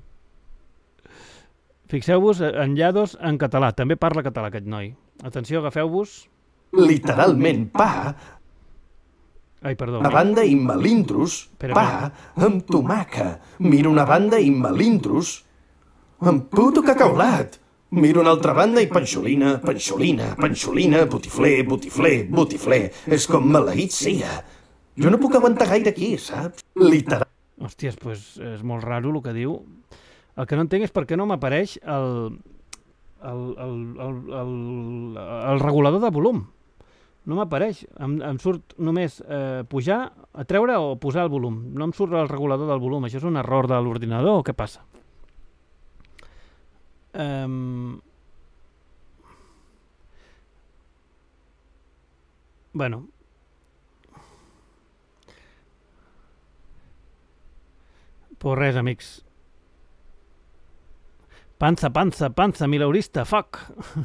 Fixeu-vos, en Yados en català. També parla català aquest noi. Atenció, agafeu-vos. Literalment, pa, Ai, perdó. una banda i melindros, Però, pa, amb tomaca. Miro una banda i melindros, amb puto cacaulat. Miro una altra banda i panxolina, panxolina, panxolina, botifler, botifler, botifler. És com maleït sia. Jo no puc aguantar gaire aquí, saps? Literal. Hòsties, doncs és molt raro el que diu. El que no entenc és per què no m'apareix el, el, el, el, el, el regulador de volum. No m'apareix. Em, em surt només eh, pujar, a treure o posar el volum. No em surt el regulador del volum. Això és un error de l'ordinador o què passa? Um... Bueno... Pues res, amics. Panza, panza, panza, mileurista, fuck.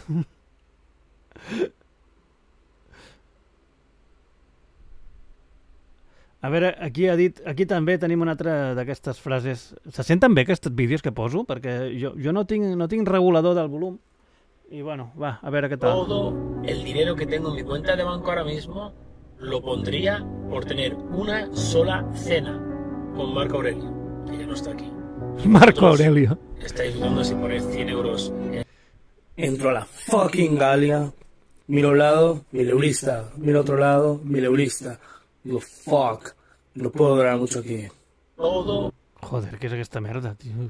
A veure, aquí ha dit, aquí també tenim una altra d'aquestes frases. Se senten bé aquests vídeos que poso? Perquè jo, jo no, tinc, no tinc regulador del volum. Y bueno, va, a ver qué tal. Todo el dinero que tengo en mi cuenta de banco ahora mismo lo pondría por tener una sola cena con Marco Aurelio, que ya no está aquí. Marco Aurelio. Estáis dudando si poner cien euros. En... Entro a la fucking Galia, miro a un lado, mileurista, miro a otro lado, mileurista. Digo, fuck, no puedo durar mucho aquí. Todo. Joder, què és aquesta merda, tio?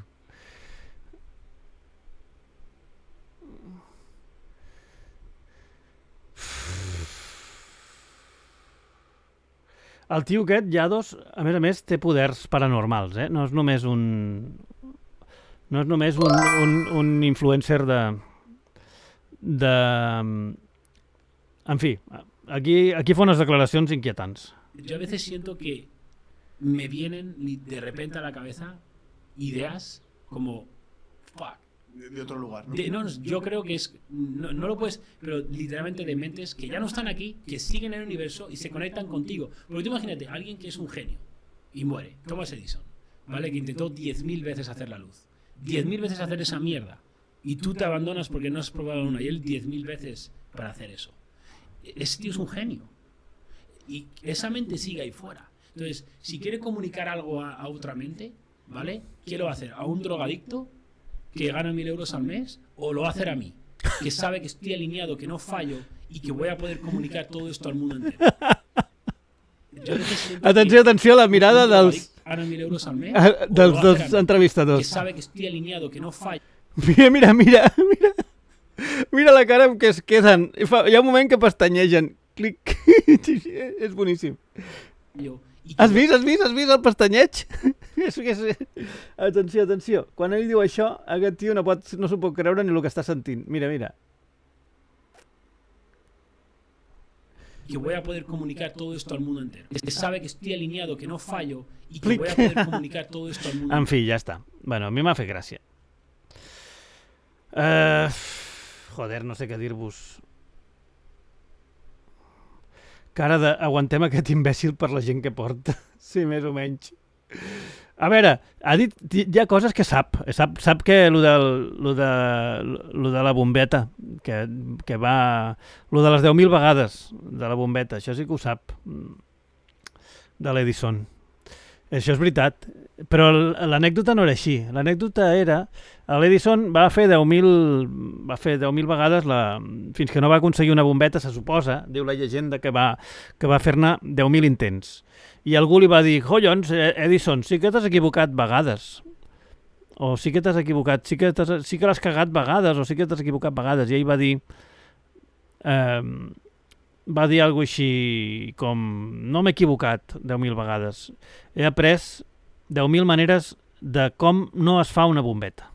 El tio aquest, Yados, a més a més, té poders paranormals, eh? No és només un... No és només un, un, un influencer de... de... En fi, aquí, aquí fa unes declaracions inquietants. Yo a veces siento que me vienen de repente a la cabeza ideas como... Fuck. De, de otro lugar, ¿no? De, no, yo creo que es... No, no lo puedes... Pero literalmente de mentes que ya no están aquí, que siguen en el universo y se conectan contigo. Porque tú imagínate, alguien que es un genio y muere, Thomas Edison, ¿vale? Que intentó diez mil veces hacer la luz. diez mil veces hacer esa mierda. Y tú te abandonas porque no has probado una. Y él diez mil veces para hacer eso. Ese tío es un genio. Y esa mente sigue ahí fuera. Entonces, si quiere comunicar algo a, a otra mente, ¿vale? ¿Qué lo va a hacer? ¿A un drogadicto que gana mil euros al mes? ¿O lo va a hacer a mí? Que sabe que estoy alineado, que no fallo y que voy a poder comunicar todo esto al mundo entero. Atenció, atenció a la mirada dels, gana mil euros al mes, dels dos entrevistadors. Que sabe que estoy alineado, que no fallo. Mira, mira, mira, mira. Mira la cara amb què es queden. Hi ha un moment que pestanyegen. Clic. És boníssim. Has vist, has vist, has vist el pestanyeig? és, és... Atenció, atenció. Quan ell diu això, aquest tio no, pot, no s'ho pot creure ni el que està sentint. Mira, mira. Que voy a poder comunicar todo esto al mundo entero. Que sabe que estoy alineado, que no fallo y que voy a poder comunicar todo esto al mundo entero. En fi, ja està. Bueno, a mi m'ha fet gràcia. Uh, joder, no sé què dir-vos. Cara de aguantem aquest imbècil per la gent que porta. Sí, més o menys. A veure, ha dit, hi ha coses que sap. Sap, sap que lo, del, lo, de, lo de la bombeta, que, que va... Lo de les deu mil vegades de la bombeta, això sí que ho sap. De l'Edison. Això és veritat. Però l'anècdota no era així. L'anècdota era... L'Edison va fer deu mil va fer deu mil vegades la, fins que no va aconseguir una bombeta, se suposa, diu la llegenda, que va, que va fer-ne deu mil intents. I algú li va dir, collons, Edison, sí que t'has equivocat vegades. O sí que t'has equivocat, sí que, sí que l'has cagat vegades, o sí que t'has equivocat vegades. I ell va dir... Eh, va dir alguna cosa així com, no m'he equivocat deu mil vegades. He après deu mil maneres de com no es fa una bombeta.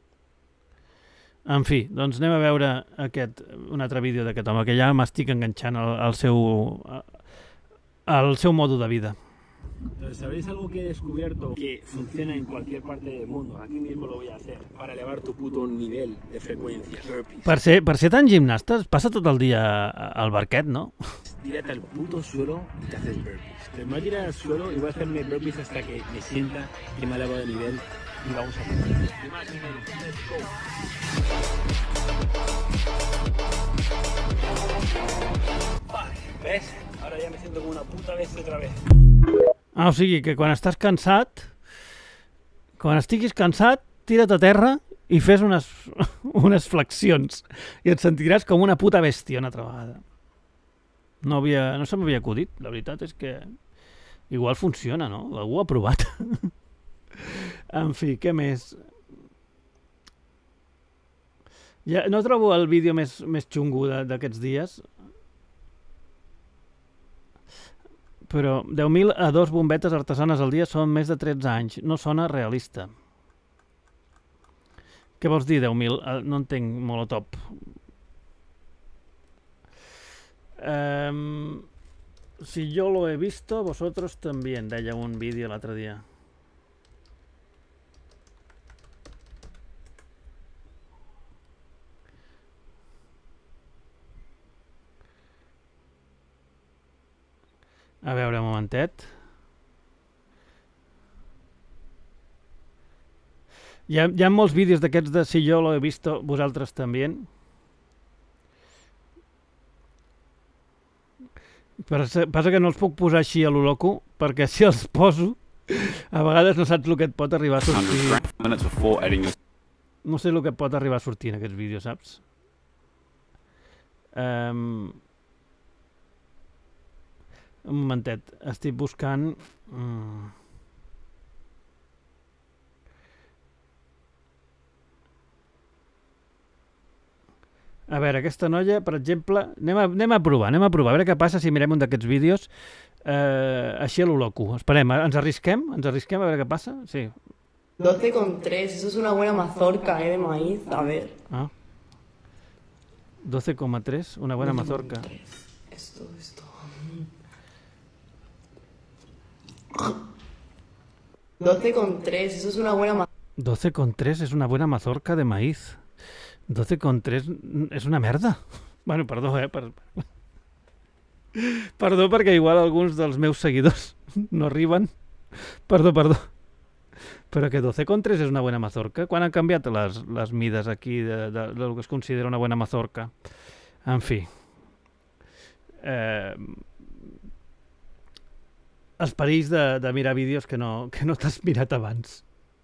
En fi, doncs anem a veure aquest, un altre vídeo d'aquest home, que ja m'estic enganxant al, al, seu, al seu modo de vida. ¿Sabéis algo que he descubierto que funciona en cualquier parte del mundo? Aquí mismo lo voy a hacer para elevar tu puto nivel de frecuencia. Burpees. Per ser, per ser tan gimnasta, passa tot el dia al barquet, ¿no? Tírate al puto suelo y te haces burpees. Te voy a tirar al suelo y voy a hacerme burpees hasta que me sienta que me ha elevado de nivel y vamos a hacer. Más nivel. Let's go. Vale, ¿ves? Ahora ya me siento como una puta bestia otra vez. Ah, o sigui que quan estàs cansat, quan estiguis cansat, tira't a terra i fes unes, unes flexions i et sentiràs com una puta bèstia una altra vegada. No, havia, no se m'havia acudit, la veritat és que igual funciona, no? Algú ha provat. En fi, què més? Ja, no trobo el vídeo més, més xungo d'aquests dies, però deu mil a dos bombetes artesanes al dia són més de tretze anys. No sona realista. Què vols dir, deu mil? No entenc, Molotov. Um, si yo lo he visto, vosotros también, deia un vídeo l'altre dia. A veure, un momentet. Hi ha, hi ha molts vídeos d'aquests de si jo lo he visto, vosaltres també. Passa que no els puc posar així a lo loco, perquè si els poso, a vegades no saps el que et pot arribar a sortir. No sé el que et pot arribar a sortir en aquests vídeos, saps? Um, un momentet, estic buscant... Um, a veure, aquesta noia, per exemple, anem a, anem a provar, anem a provar, a veure què passa si mirem un d'aquests vídeos eh, així a lo loco. Esperem, ens arrisquem? Ens arrisquem a veure què passa? Sí. doce con tres, eso es una buena mazorca, ¿eh? De maíz, a ver. Ah. doce coma tres, una buena mazorca. Esto, esto. doce con tres, eso es una buena mazorca. doce con tres es una buena mazorca de maíz. doce con tres és una merda. Bueno, perdó, eh? Per... Perdó, perquè igual alguns dels meus seguidors no arriben. Perdó, perdó. Però que doce con tres és una buena mazorca. Quan han canviat les, les mides aquí de, de, de, de lo que es considera una buena mazorca? En fi. Eh... Els perills de, de mirar vídeos que no, que no t'has mirat abans.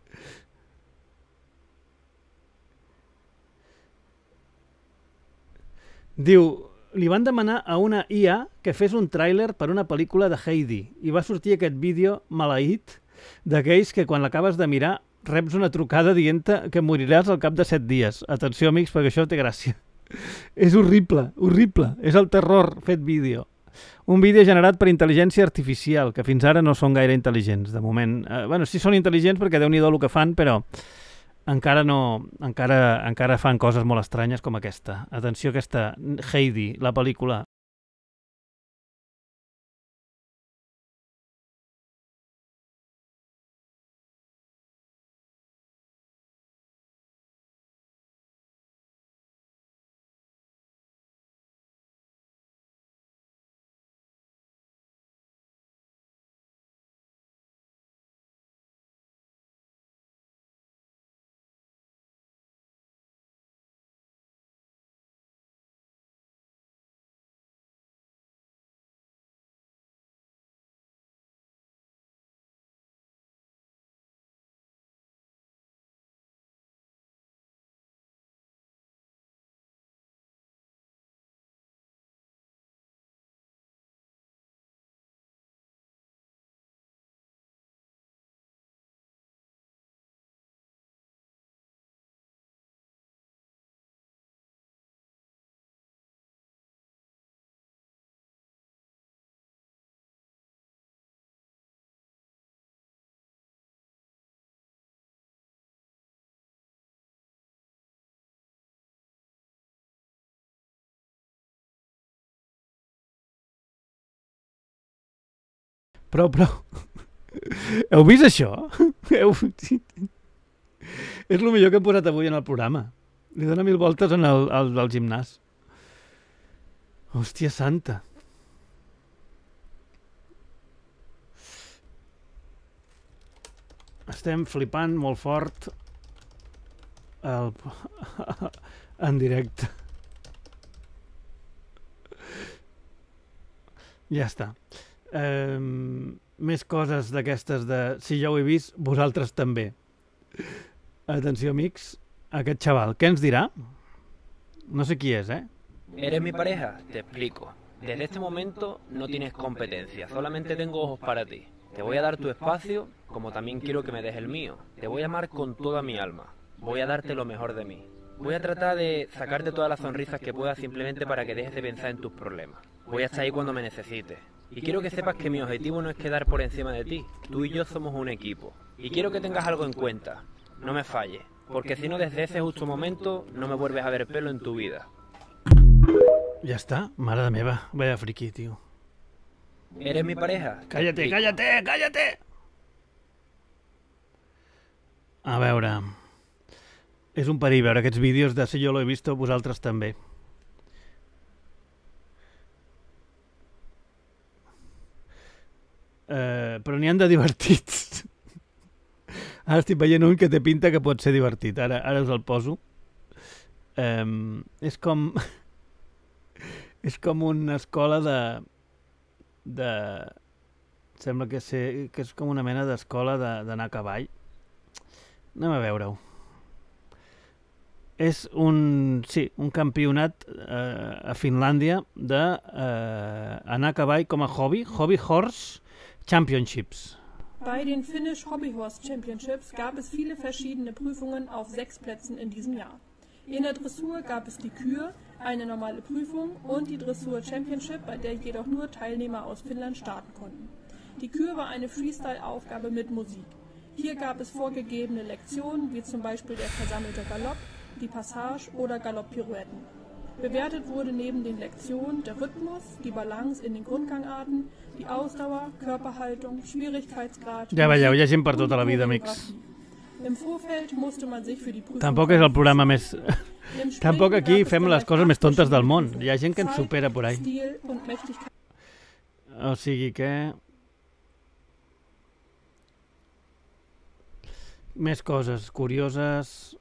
Diu, li van demanar a una I A que fes un tràiler per una pel·lícula de Heidi i va sortir aquest vídeo maleït d'aquells que quan l'acabes de mirar reps una trucada dient-te que moriràs al cap de set dies. Atenció, amics, perquè això té gràcia. És horrible, horrible. És el terror fet vídeo. Un vídeo generat per intel·ligència artificial, que fins ara no són gaire intel·ligents, de moment. Eh, bueno, sí són intel·ligents perquè déu-n'hi-do el que fan, però encara no, encara, encara fan coses molt estranyes com aquesta. Atenció, aquesta Heidi, la pel·lícula. Però, però... Heu vist això? Heu... És el millor que he posat avui en el programa. Li dona mil voltes en el, al, al gimnàs. Hòstia santa. Estem flipant molt fort el... en directe. Ja està. Um, més coses d'aquestes de si ja ho he vist, vosaltres també. Atenció, amics, aquest xaval, què ens dirà? No sé qui és, ¿eh? ¿Eres mi pareja? Te explico. Desde este momento no tienes competencia, solamente tengo ojos para ti. Te voy a dar tu espacio, como también quiero que me des el mío. Te voy a amar con toda mi alma. Voy a darte lo mejor de mí. Voy a tratar de sacarte todas las sonrisas que pueda simplemente para que dejes de pensar en tus problemas. Voy a estar ahí cuando me necesites. Y quiero que sepas que mi objetivo no es quedar por encima de ti. Tú y yo somos un equipo. Y quiero que tengas algo en cuenta. No me falles. Porque si no, desde ese justo momento, no me vuelves a ver pelo en tu vida. Ja està. Mare de meva. Vaya friqui, tio. ¿Eres mi pareja? Cállate, cállate, cállate! A veure... És un perill veure aquests vídeos de si jo l'he vist, vosaltres també. han de divertits. Ara estic veient un que té pinta que pot ser divertit. Ara, ara us el poso. Um, és com... és com una escola de... de... Sembla que, ser, que és com una mena d'escola d'anar a cavall. Anem a veure-ho. És un, sí, un campionat eh, a Finlàndia d'anar eh, a cavall com a hobby, Hobby Horse Championships. Bei den Finnish Hobby Horse Championships gab es viele verschiedene Prüfungen auf sechs Plätzen in diesem Jahr. In der Dressur gab es die Kür, eine normale Prüfung und die Dressur Championship, bei der jedoch nur Teilnehmer aus Finnland starten konnten. Die Kür war eine Freestyle-Aufgabe mit Musik. Hier gab es vorgegebene Lektionen, wie zum Beispiel der versammelte Galopp, die Passage oder Galopp-Pirouetten. Bewertet wurde neben den Lektionen der Rhythmus, die Balance in den Grundgangarten, die Ausdauer, Körperhaltung, Schwierigkeitsgrad... Ja veieu, hi ha gent per tota la vida, amics. Im Vorfeld musste man sich für die Prüfung... Tampoc és el programa més... Tampoc aquí fem les coses més tontes del món. Hi ha gent que ens supera por ahí. O sigui que... Més coses curioses...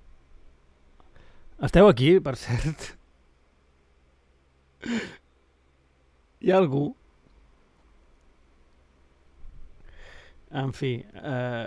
Esteu aquí, per cert? Hi ha algú? En fi... Eh...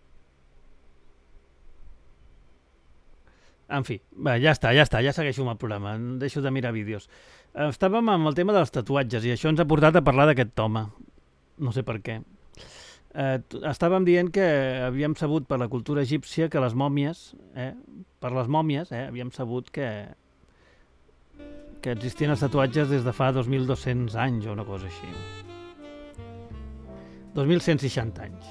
En fi, va, ja està, ja està, ja segueixo amb el programa, deixo de mirar vídeos. Estàvem amb el tema dels tatuatges i això ens ha portat a parlar d'aquest home. No sé per què. Eh, estàvem dient que havíem sabut per la cultura egípcia que les mòmies, eh, per les mòmies, eh, havíem sabut que que existien els tatuatges des de fa dos mil dos-cents anys o una cosa així. dos mil cent seixanta anys.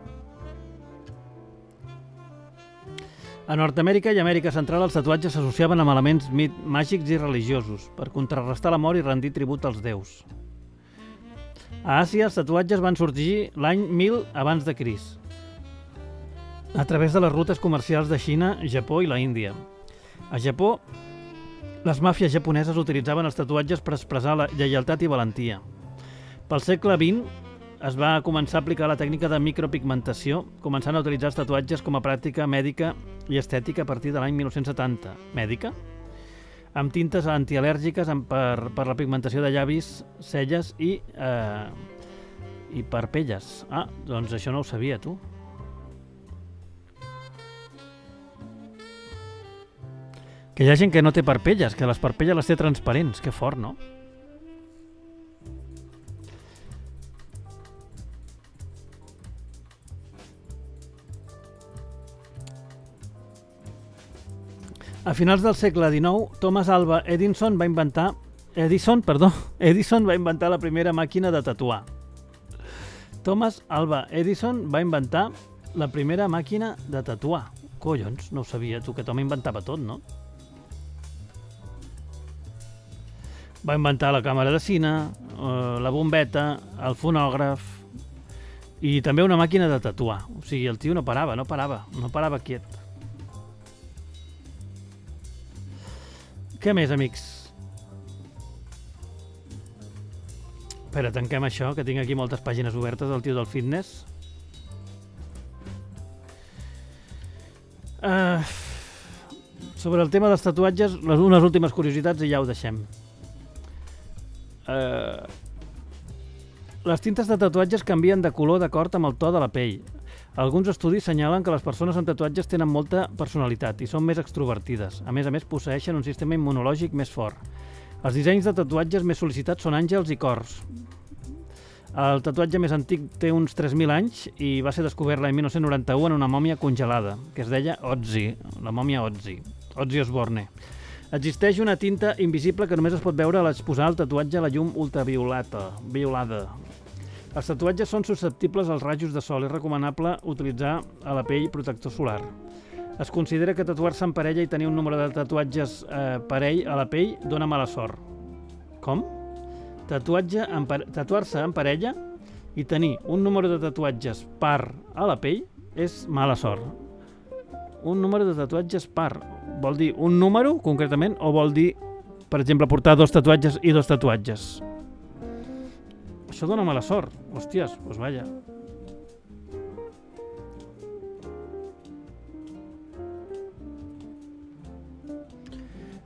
A Nord-Amèrica i Amèrica Central els tatuatges s'associaven amb elements màgics i religiosos per contrarrestar la mort i rendir tribut als déus. A Àsia, els tatuatges van sorgir l'any mil abans de Crist, a través de les rutes comercials de Xina, Japó i la Índia. A Japó, les màfies japoneses utilitzaven els tatuatges per expressar la lleialtat i valentia. Pel segle vint es va començar a aplicar la tècnica de micropigmentació, començant a utilitzar els tatuatges com a pràctica mèdica i estètica a partir de l'any mil nou-cents setanta. Mèdica? Amb tintes antial·lèrgiques per, per la pigmentació de llavis, celles i, eh, i parpelles. Ah, doncs això no ho sabia, tu. Que hi ha gent que no té parpelles, que les parpelles les té transparents. Que fort, no? A finals del segle dinou, Thomas Alva Edison va inventar Edison, perdó, Edison va inventar la primera màquina de tatuar. Thomas Alva Edison va inventar la primera màquina de tatuar. Collons, no ho sabia, tu, que Tom inventava tot, no? Va inventar la càmera de cine, eh, la bombeta, el fonògraf i també una màquina de tatuar. O sigui, el tio no parava, no parava, no parava quiet. Què més, amics? Espera, tanquem això, que tinc aquí moltes pàgines obertes del tio del fitness. Uh, sobre el tema dels tatuatges, les, unes últimes curiositats i ja ho deixem. Uh, les tintes de tatuatges canvien de color d'acord amb el to de la pell. Alguns estudis senyalen que les persones amb tatuatges tenen molta personalitat i són més extrovertides. A més a més, posseeixen un sistema immunològic més fort. Els dissenys de tatuatges més sol·licitats són àngels i cors. El tatuatge més antic té uns tres mil anys i va ser descobert l'any mil nou-cents noranta-u en una mòmia congelada, que es deia Otzi, la mòmia Otzi, Otzi Osborne. Existeix una tinta invisible que només es pot veure a l'exposar el tatuatge a la llum ultraviolata, violada. Els tatuatges són susceptibles als rajos de sol. És recomanable utilitzar a la pell protector solar. Es considera que tatuar-se en parella i tenir un número de tatuatges eh, parell a la pell dona mala sort. Com? Tatuatge en Tatuar-se en parella i tenir un número de tatuatges par a la pell és mala sort. Un número de tatuatges par. Vol dir un número, concretament, o vol dir, per exemple, portar dos tatuatges i dos tatuatges? Això dona mala sort. Hòsties, doncs vaja.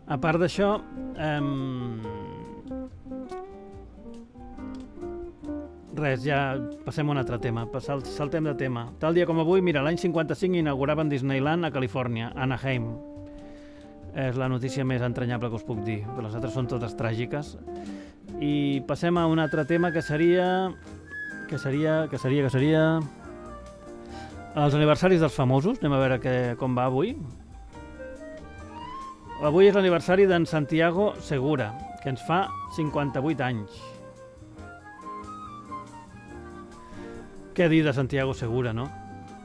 A part d'això, eh, res, ja passem a un altre tema, Sal, saltem de tema. Tal dia com avui, mira, l'any cinquanta-cinc inauguraven Disneyland a Califòrnia, Anaheim. És la notícia més entranyable que us puc dir, però les altres són totes tràgiques. I passem a un altre tema que seria... que seria... que seria... que seria... els aniversaris dels famosos. Anem a veure que, com va avui. Avui és l'aniversari d'en Santiago Segura, que ens fa cinquanta-vuit anys. Què dir de Santiago Segura, no?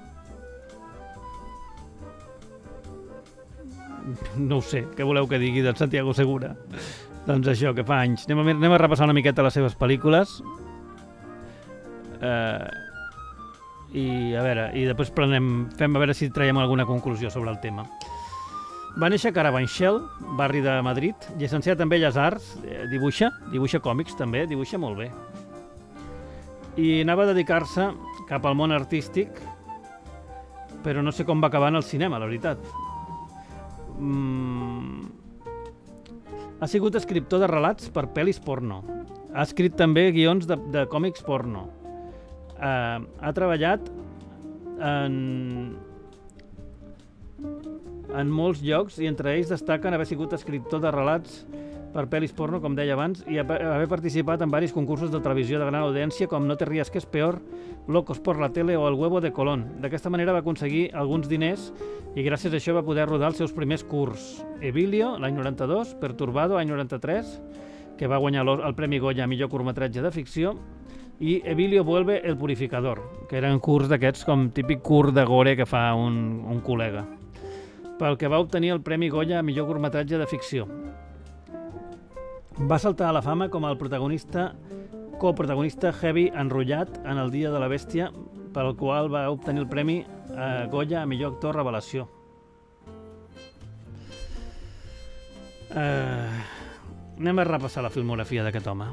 No ho sé, què voleu que digui del Santiago Segura? Doncs això, que fa anys. Anem a, anem a repassar una miqueta les seves pel·lícules. Eh, I a veure, i després prenem, fem a veure si traiem alguna conclusió sobre el tema. Va néixer a Carabanchel, barri de Madrid, llicenciat en Belles Arts, eh, dibuixa, dibuixa còmics també, dibuixa molt bé. I anava a dedicar-se cap al món artístic, però no sé com va acabar en el cinema, la veritat. Mm... Ha sigut escriptor de relats per pel·lis porno. Ha escrit també guions de, de còmics porno. Uh, ha treballat en... en molts llocs i entre ells destaquen haver sigut escriptor de relats per pel·lis porno, com deia abans, i haver participat en diversos concursos de televisió de gran audiència com No te rías que es peor, Locos por la tele o El huevo de Colón. D'aquesta manera va aconseguir alguns diners i gràcies a això va poder rodar els seus primers curts. Evilio, l'any noranta-dos, Perturbado, l'any noranta-tres, que va guanyar el Premi Goya a millor curtmetratge de ficció, i Evilio vuelve el purificador, que eren curts d'aquests com típic curt de gore que fa un, un col·lega, pel que va obtenir el Premi Goya a millor curtmetratge de ficció. Va saltar a la fama com el protagonista, coprotagonista heavy enrotllat en El dia de la bèstia, pel qual va obtenir el Premi eh, Goya a millor actor revelació. Eh, anem a repassar la filmografia d'aquest home.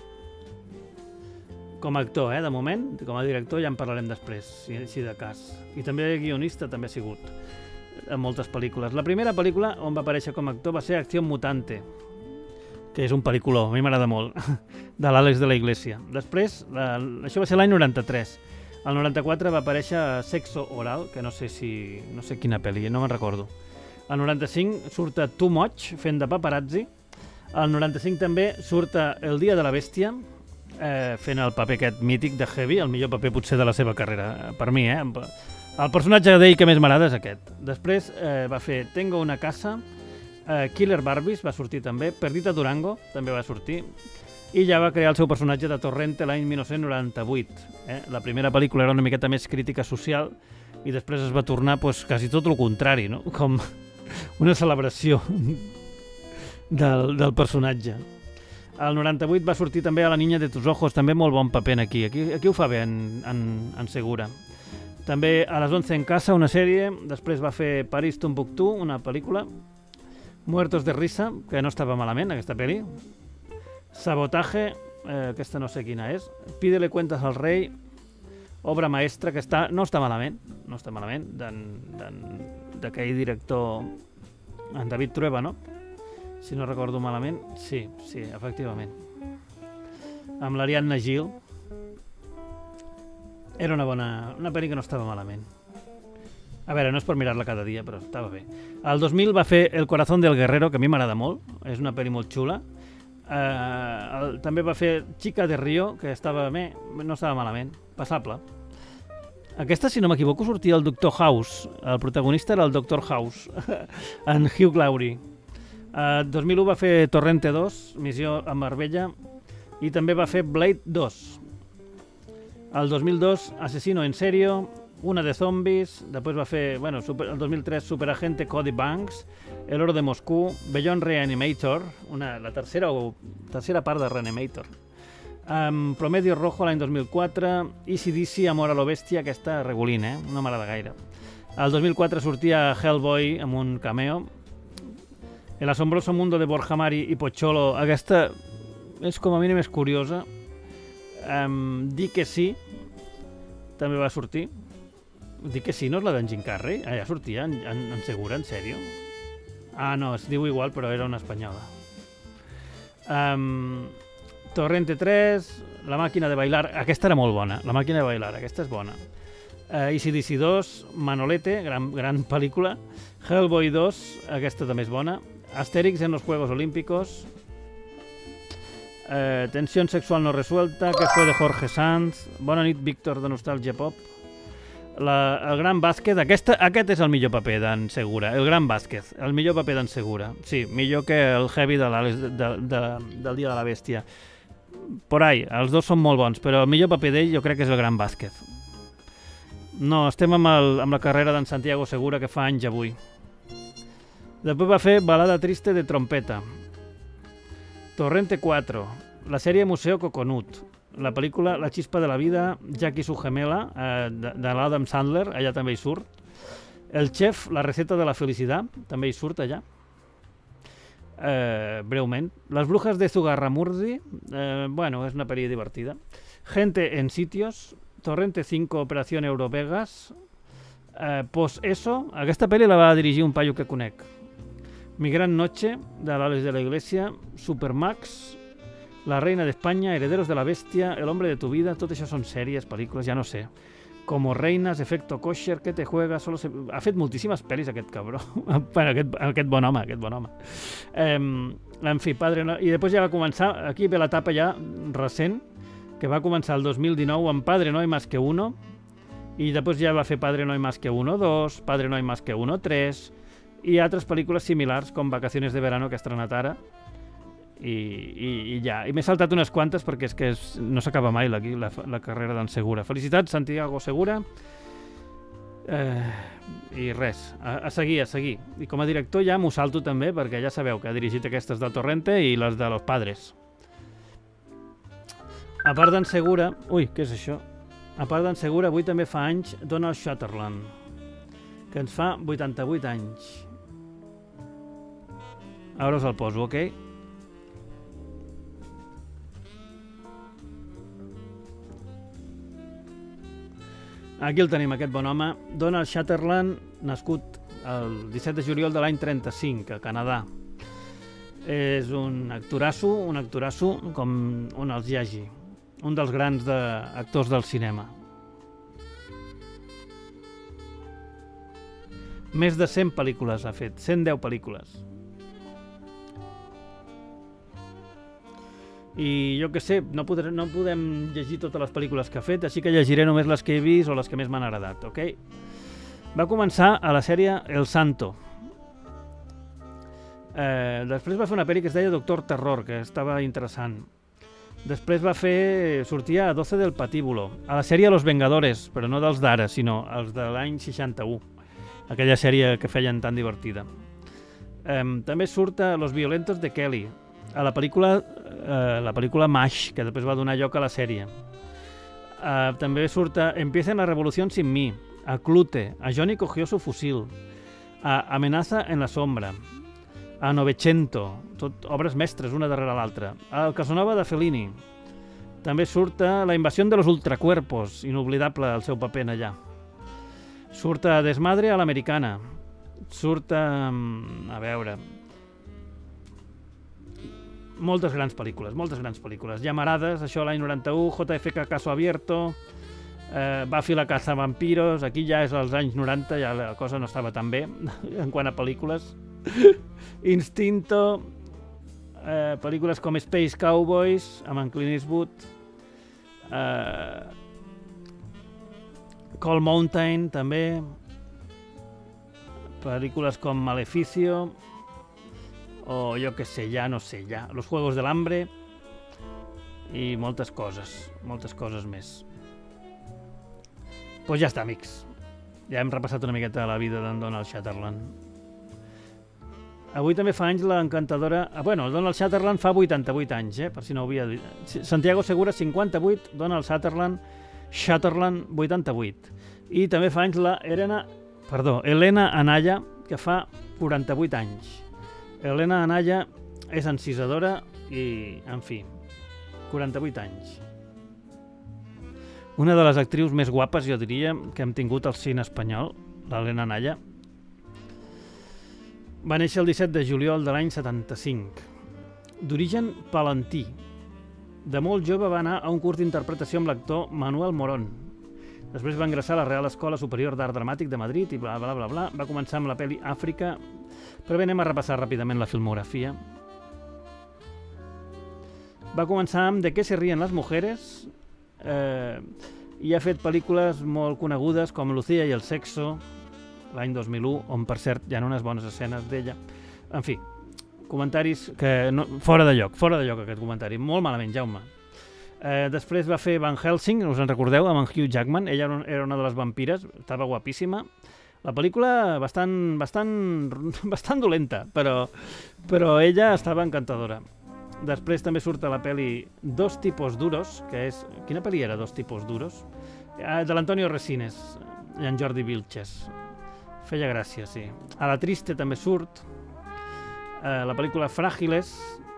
Com a actor, eh, de moment, com a director ja en parlarem després, si, si de cas. I també guionista també ha sigut en moltes pel·lícules. La primera pel·lícula on va aparèixer com a actor va ser Acción Mutante, que és un pel·lículó, a mi m'agrada molt, de l'Àlex de la Iglesia. Després, la, això va ser l'any noranta-tres. El noranta-quatre va aparèixer Sexo Oral, que no sé si... no sé quina pel·li, no me'n recordo. El noranta-cinc surt a Too Much, fent de paparazzi. El noranta-cinc també surt a El dia de la bèstia, eh, fent el paper aquest mític de Heavy, el millor paper potser de la seva carrera, per mi, eh? El personatge d'ell que més m'agrada és aquest. Després eh, va fer Tengo una casa, Uh, Killer Barbies va sortir també, Perdita Durango també va sortir, i ja va crear el seu personatge de Torrente l'any mil nou-cents noranta-vuit. Eh? La primera pel·lícula era una miqueta més crítica social i després es va tornar pues, quasi tot el contrari, no? Com una celebració del, del personatge. El noranta-vuit va sortir també a La niña de tus ojos, també molt bon paper aquí. Aquí, aquí ho fa bé en, en, en Segura. També a les once en casa, una sèrie, després va fer París Tombuctú, una pel·lícula, Muertos de risa, que no estava malament, aquesta pel·li. Sabotaje, eh, aquesta no sé quina és. Pídele cuentas al rei, obra maestra, que està, no està malament, no està malament, d'aquell director, en David Trueba, no? Si no recordo malament, sí, sí, efectivament. Amb l'Ariadna Gil. Era una bona, una pel·li que no estava malament. A veure, no és per mirar-la cada dia, però estava bé. El dos mil va fer El corazón del guerrero, que a mi m'agrada molt, és una pel·li molt xula. Eh, el, també va fer Chica de Río, que estava bé, no estava malament, passable. Aquesta, si no m'equivoco, sortia el doctor House. El protagonista era el doctor House, en Hugh Laurie. El dos mil u va fer Torrente dos, Missió a Marbella, i també va fer Blade dos. El dos mil dos, Asesino en serio, Una de zombies, després va fer, bueno, super, el dos mil tres, Superagente Cody Banks, El oro de Moscú, Beyond Reanimator, una, la tercera o tercera part de Reanimator, um, Promedio Rojo l'any dos mil quatre, A C D C, Amor a lo Bèstia, aquesta regulín, eh? No m'agrada gaire. El dos mil quatre sortia Hellboy amb un cameo, El asombroso mundo de Borja Mari i Pocholo, aquesta és com a mínim és curiosa. Um, Di que sí, també va sortir. Dic que sí, no és la d'en Jim Carrey? Allà sortia en, en, en Segura, en sèrio? Ah, no, es diu igual, però era una espanyola. Um, Torrente tres, La màquina de bailar, aquesta era molt bona, La màquina de bailar, aquesta és bona. Uh, A C D C dos, Manolete, gran, gran pel·lícula. Hellboy dos, aquesta també és bona. Asterix en los Juegos Olímpicos. Uh, Tensión sexual no resuelta, que fue de Jorge Sanz. Bona nit, Víctor, de Nostàlgia Pop. La, el Gran Bàsquet, aquesta, aquest és el millor paper d'en Segura, el Gran Bàsquet, el millor paper d'en Segura. Sí, millor que el Heavy de la, de, de, de, del Dia de la Bèstia. Por ahí, els dos són molt bons, però el millor paper d'ell jo crec que és el Gran Bàsquet. No, estem amb, el, amb la carrera d'en Santiago Segura, que fa anys avui. Després va fer Balada triste de trompeta. Torrente quatre, la sèrie Museo Coconut. La pel·lícula La chispa de la vida, Jack i su gemela, eh, de, de l'Adam Sandler, allà també hi surt. El chef, La receta de la felicitat, també hi surt allà. Eh, breument. Las brujas de Zugarramurdi, eh, bueno, és una pel·li divertida. Gente en sitios, Torrente cinco, Operación Eurovegas, eh, Pos Eso, aquesta pel·li la va dirigir un paio que conec. Mi gran noche, de l'Àlex de la Iglesia, Supermax, La reina de España, Herederos de la bestia, El hombre de tu vida, tot això són sèries, pel·lícules, ja no sé. Como reinas, Efecto kosher, Que te juega, solo se... Ha fet moltíssimes pel·lis aquest cabró. bueno, aquest, aquest bon home, aquest bon home. Eh, en fi, Padre no... I després ja va començar, aquí ve l'etapa ja recent, que va començar el dos mil dinou amb Padre no hay más que uno, i després ja va fer Padre no hay más que uno dos, Padre no hay más que uno tres, i altres pel·lícules similars com Vacaciones de verano, que ha estrenat ara, i, i, i ja. I m'he saltat unes quantes perquè és que és, no s'acaba mai la, la, la carrera d'en Segura. Felicitats, Santiago Segura. Eh, I res, a, a seguir, a seguir. I com a director ja m'ho salto també, perquè ja sabeu que ha dirigit aquestes de Torrente i les de Los Padres. A part d'en Segura... Ui, què és això? A part d'en Segura, avui també fa anys Donald Sutherland, que ens fa vuitanta-vuit anys. Ara us el poso, ok? Aquí el tenim, aquest bon home. Donald Sutherland, nascut el disset de juliol de l'any trenta-cinc, a Canadà. És un actorasso, un actorasso com un els hi hagi. Un dels grans de, actors del cinema. Més de cent pel·lícules ha fet, cent deu pel·lícules. I jo què sé, no, podré, no podem llegir totes les pel·lícules que ha fet, així que llegiré només les que he vist o les que més m'han agradat, ok? Va començar a la sèrie El Santo. Eh, després va fer una pel·li que es deia Doctor Terror, que estava interessant. Després va fer... sortia a doce del Patíbulo, a la sèrie Los Vengadores, però no dels d'ara, sinó els de l'any seixanta-u. Aquella sèrie que feien tan divertida. Eh, també surt a Los Violentos de Kelly, a la pel·lícula, eh, la pel·lícula MASH, que després va donar lloc a la sèrie. Eh, també surt a Empieza la revolució sin mí, a Clute, a Johnny cogió su fusil, a Amenaza en la sombra, a Novecento, tot obres mestres, una darrere l'altra, a El Casanova de Fellini. També surt a La invasió de los ultracuerpos, inoblidable el seu paper en allà. Surt a Desmadre a l'Americana. Surt a... a veure... moltes grans pel·lícules, moltes grans pel·lícules. Llamarades, això l'any noranta-u, J F K Caso Abierto, eh, Buffy la caza vampiros, aquí ja és als anys noranta, ja la cosa no estava tan bé en quant a pel·lícules. Instinto, eh, pel·lícules com Space Cowboys, amb en Clint Eastwood, eh, Cold Mountain, també, pel·lícules com Maleficio, o jo que sé, ja no sé, ja, Los Juegos del Hambre i moltes coses, moltes coses més. Doncs pues ja està, amics. Ja hem repassat una miqueta la vida d'en Donald Sutherland. Avui també fa anys l'encantadora... Ah, bueno, Donald Sutherland fa vuitanta-vuit anys, eh? Per si no ho havia dit. Santiago Segura, cinquanta-vuit, Donald Sutherland, Sutherland, vuitanta-vuit. I també fa anys la Elena, perdó, Elena Anaya, que fa quaranta-vuit anys. Elena Anaya és encisadora i, en fi, quaranta-vuit anys. Una de les actrius més guapes, jo diria, que hem tingut al cine espanyol, l'Elena Anaya. Va néixer el disset de juliol de l'any setanta-cinc. D'origen palentí. De molt jove va anar a un curs d'interpretació amb l'actor Manuel Morón. Després va ingressar a la Real Escola Superior d'Art Dramàtic de Madrid i bla, bla, bla, bla. Va començar amb la pel·li Àfrica. Però bé, anem a repassar ràpidament la filmografia. Va començar amb De què se ríen las mujeres eh, i ha fet pel·lícules molt conegudes com Lucía i el sexo, l'any dos mil u, on per cert hi ha unes bones escenes d'ella. En fi, comentaris que no, fora de lloc, fora de lloc aquest comentari, molt malament, Jaume. Eh, després va fer Van Helsing, us en recordeu, amb en Hugh Jackman, ella era una de les vampires, estava guapíssima. La pel·lícula bastant, bastant, bastant dolenta, però, però ella estava encantadora. Després també surt a la pel·li Dos tipos duros, que és... Quina pel·li era Dos tipos duros? Eh, de l'Antonio Resines i en Jordi Vilches. Feia gràcia, sí. A La triste també surt. Eh, la pel·lícula Frágiles.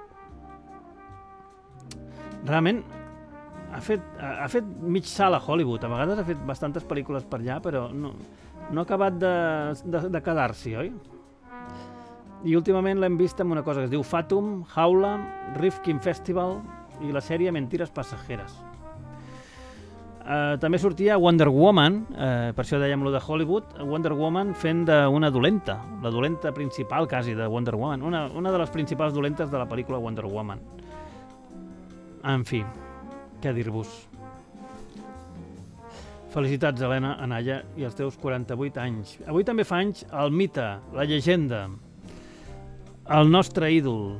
Realment ha fet, ha fet mig salt a Hollywood. A vegades ha fet bastantes pel·lícules per allà, però no, no ha acabat de, de, de quedar-s'hi, oi? I últimament l'hem vist amb una cosa que es diu Fatum, Jaula, Rifkin Festival i la sèrie Mentiras Pasajeras. Uh, també sortia Wonder Woman, uh, per això dèiem lo de Hollywood, Wonder Woman fent d'una dolenta, la dolenta principal quasi de Wonder Woman, una, una de les principals dolentes de la pel·lícula Wonder Woman. En fi, què dir-vos? Felicitats, Helena, Anaya, i els teus quaranta-vuit anys. Avui també fa anys el mite, la llegenda, el nostre ídol,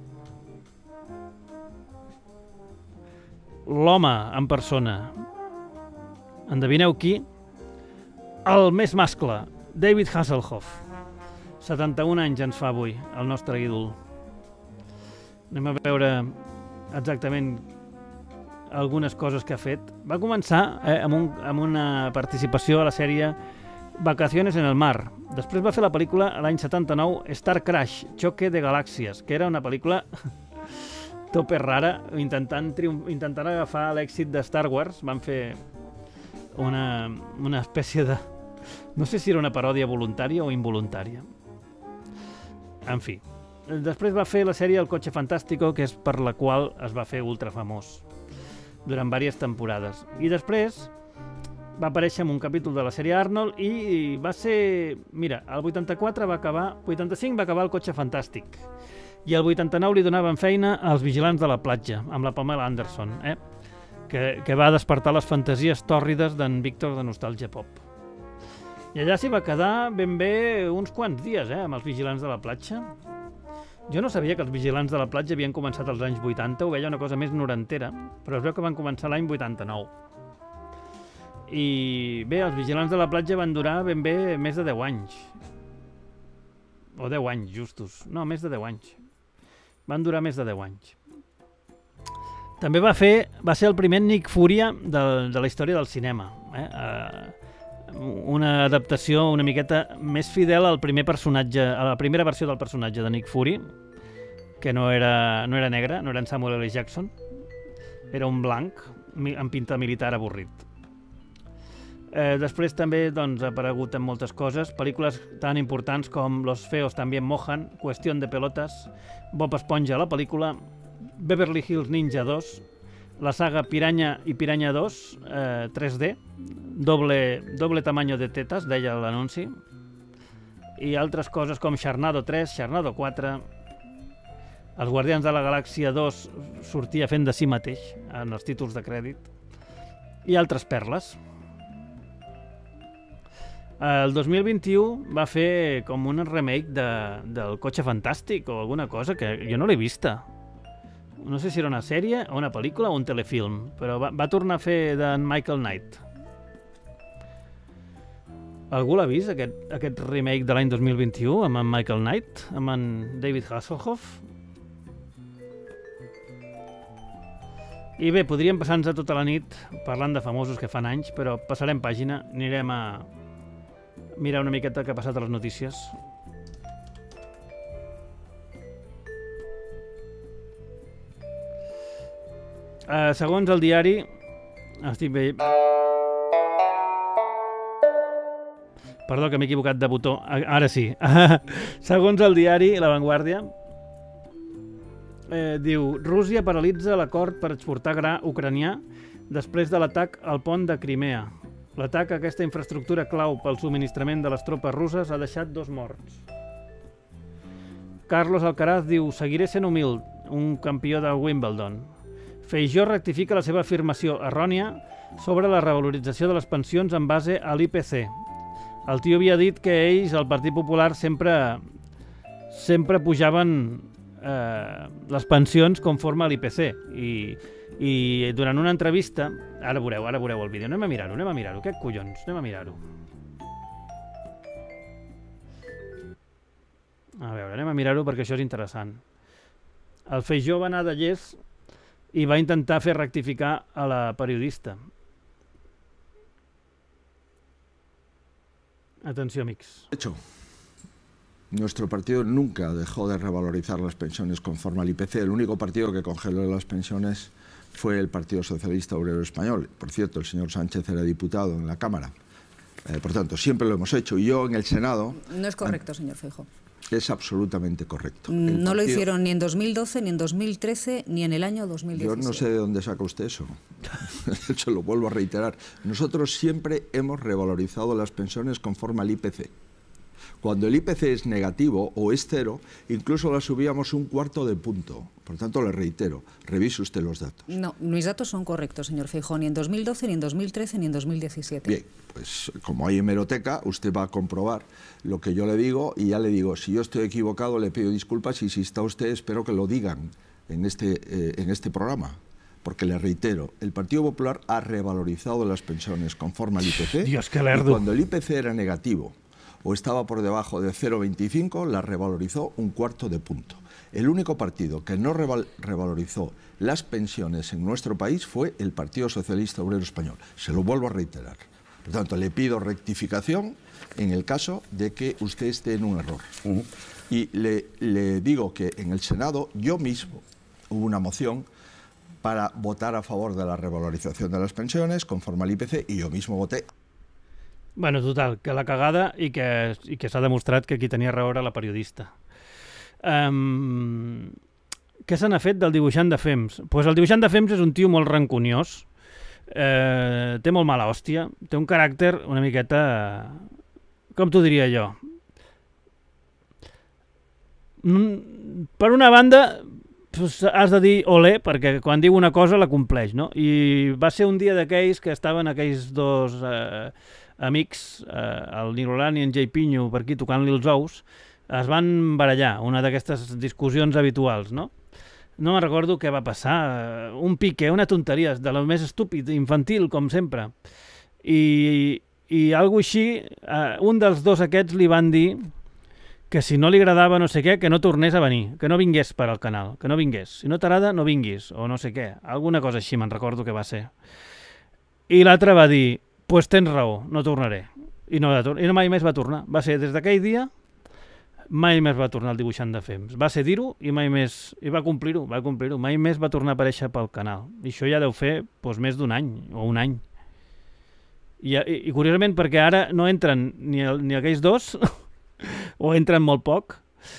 l'home en persona. Endevineu qui? El més mascle, David Hasselhoff. setanta-un anys ens fa avui, el nostre ídol. Anem a veure exactament algunes coses que ha fet. Va començar eh, amb, un, amb una participació a la sèrie Vacaciones en el mar. Després va fer la pel·lícula l'any setanta-nou Star Crash, Choque de Galàxies, que era una pel·lícula tope rara, intentant, intentant agafar l'èxit de Star Wars. Van fer una, una espècie de... No sé si era una paròdia voluntària o involuntària. En fi. Després va fer la sèrie El cotxe fantàstico, que és per la qual es va fer ultra famós durant diverses temporades. I després va aparèixer en un capítol de la sèrie Arnold i va ser... Mira, el vuitanta-quatre va acabar... vuitanta-cinc va acabar El cotxe fantàstic. I el vuitanta-nou li donaven feina als vigilants de la platja, amb la Pamela Anderson, eh? que, que va despertar les fantasies tòrrides d'en Víctor de Nostàlgia Pop. I allà s'hi va quedar ben bé uns quants dies, eh? amb els vigilants de la platja. Jo no sabia que els vigilants de la platja havien començat als anys vuitanta, ho veia una cosa més norantera, però es veu que van començar l'any vuitanta-nou. I bé, els vigilants de la platja van durar ben bé més de deu anys. O deu anys, justos. No, més de deu anys. Van durar més de deu anys. També va fer, va ser el primer Nick Furia de, de la història del cinema. Eh? Uh, una adaptació una miqueta més fidel al primer personatge, a la primera versió del personatge de Nick Fury, que no era, no era negre, no era en Samuel L. Jackson, era un blanc amb pinta militar avorrit. Eh, després també doncs, ha aparegut en moltes coses, pel·lícules tan importants com Los feos también mojan, Cuestión de pelotas, Bob Esponja la pel·lícula, Beverly Hills Ninja dos, la saga Piranha i Piranha dos, eh, tres D, doble, doble tamaño de tetas, deia l'anunci, i altres coses com Sharknado tres, Sharknado quatre, Els Guardians de la Galàxia dos sortia fent de si mateix en els títols de crèdit, i altres perles. El dos mil vint-i-u va fer com un remake de, del Cotxe Fantàstic o alguna cosa que jo no l'he vista. No sé si era una sèrie o una pel·lícula o un telefilm, però va, va tornar a fer d'en Michael Knight. Algú l'ha vist, aquest, aquest remake de l'any dos mil vint-i-u amb en Michael Knight, amb en David Hasselhoff? I bé, podríem passar-nos tota la nit parlant de famosos que fan anys, però passarem pàgina, anirem a mirar una miqueta què ha passat a les notícies. Uh, segons el diari, estic bé... Perdó, que m'he equivocat de botó. Ara sí. Segons el diari La Vanguardia, eh, diu Rússia paralitza l'acord per exportar gra ucranià després de l'atac al pont de Crimea. L'atac a aquesta infraestructura clau pel subministrament de les tropes russes ha deixat dos morts. Carlos Alcaraz diu seguiré sent humil, un campió de Wimbledon. Feijóo rectifica la seva afirmació errònia sobre la revalorització de les pensions en base a l'I P C. El tio havia dit que ells, el Partit Popular, sempre sempre pujaven eh, les pensions conforme a l'I P C. I, I durant una entrevista, ara veureu, ara veureu el vídeo, anem a mirar-ho, anem a mirar-ho, què collons, anem a mirar-ho. A veure, anem a mirar-ho perquè això és interessant. El Feijóo va anar de llest y va a intentar fer rectificar a la periodista. Atención, mix. De hecho, nuestro partido nunca dejó de revalorizar las pensiones conforme al I P C. El único partido que congeló las pensiones fue el Partido Socialista Obrero Español. Por cierto, el señor Sánchez era diputado en la Cámara. Eh, por tanto, siempre lo hemos hecho. Y yo en el Senado... No es correcto, señor Feijóo. Es absolutamente correcto. El no partido... lo hicieron ni en dos mil doce, ni en dos mil trece, ni en el año dos mil diecisiete. Yo no sé de dónde saca usted eso. Se lo vuelvo a reiterar. Nosotros siempre hemos revalorizado las pensiones conforme al I P C. Cuando el I P C es negativo o es cero, incluso la subíamos un cuarto de punto. Por tanto, le reitero, revise usted los datos. No, mis datos son correctos, señor Feijóo, ni en dos mil doce, ni en dos mil trece, ni en dos mil diecisiete. Bien, pues como hay hemeroteca, usted va a comprobar lo que yo le digo y ya le digo, si yo estoy equivocado le pido disculpas y si está usted espero que lo digan en este, eh, en este programa. Porque le reitero, el Partido Popular ha revalorizado las pensiones conforme al I P C. Dios, qué y lerdo. cuando el I P C era negativo o estaba por debajo de cero coma veinticinco, la revalorizó un cuarto de punto. El único partido que no reval revalorizó las pensiones en nuestro país fue el Partido Socialista Obrero Español. Se lo vuelvo a reiterar. Por tanto, le pido rectificación en el caso de que usted esté en un error. Uh-huh. Y le, le digo que en el Senado yo mismo hubo una moción para votar a favor de la revalorización de las pensiones conforme al I P C y yo mismo voté. Bueno, total, que la cagada i que, i que s'ha demostrat que qui tenia raó era la periodista. Um, què se n'ha fet del dibuixant de Fems? Pues el dibuixant de Fems és un tio molt rancuniós, eh, té molt mala hòstia, té un caràcter una miqueta... Com t'ho diria jo? Mm, per una banda, pues, has de dir olé, perquè quan diu una cosa la compleix, no? I va ser un dia d'aquells que estaven aquells dos... Eh, amics, eh, el Nirolan i en Jay Pinyo, per aquí tocant-li els ous, es van barallar, una d'aquestes discussions habituals, no? No me'n recordo què va passar, un pique, una tonteria, de lo més estúpid, infantil, com sempre. I, i alguna així, eh, un dels dos aquests li van dir que si no li agradava no sé què, que no tornés a venir, que no vingués per al canal, que no vingués. Si no t'agrada, no vinguis, o no sé què. Alguna cosa així, me'n recordo que va ser. I l'altre va dir, pues tens raó, no tornaré. I no, I no mai més va tornar. Va ser des d'aquell dia, mai més va tornar el dibuixant de Fems. Va ser dir-ho i mai més... I va complir-ho, va complir-ho. Mai més va tornar a aparèixer pel canal. I això ja deu fer doncs, més d'un any, o un any. I, i, i curiosament, perquè ara no entren ni, el, ni aquells dos, o entren molt poc,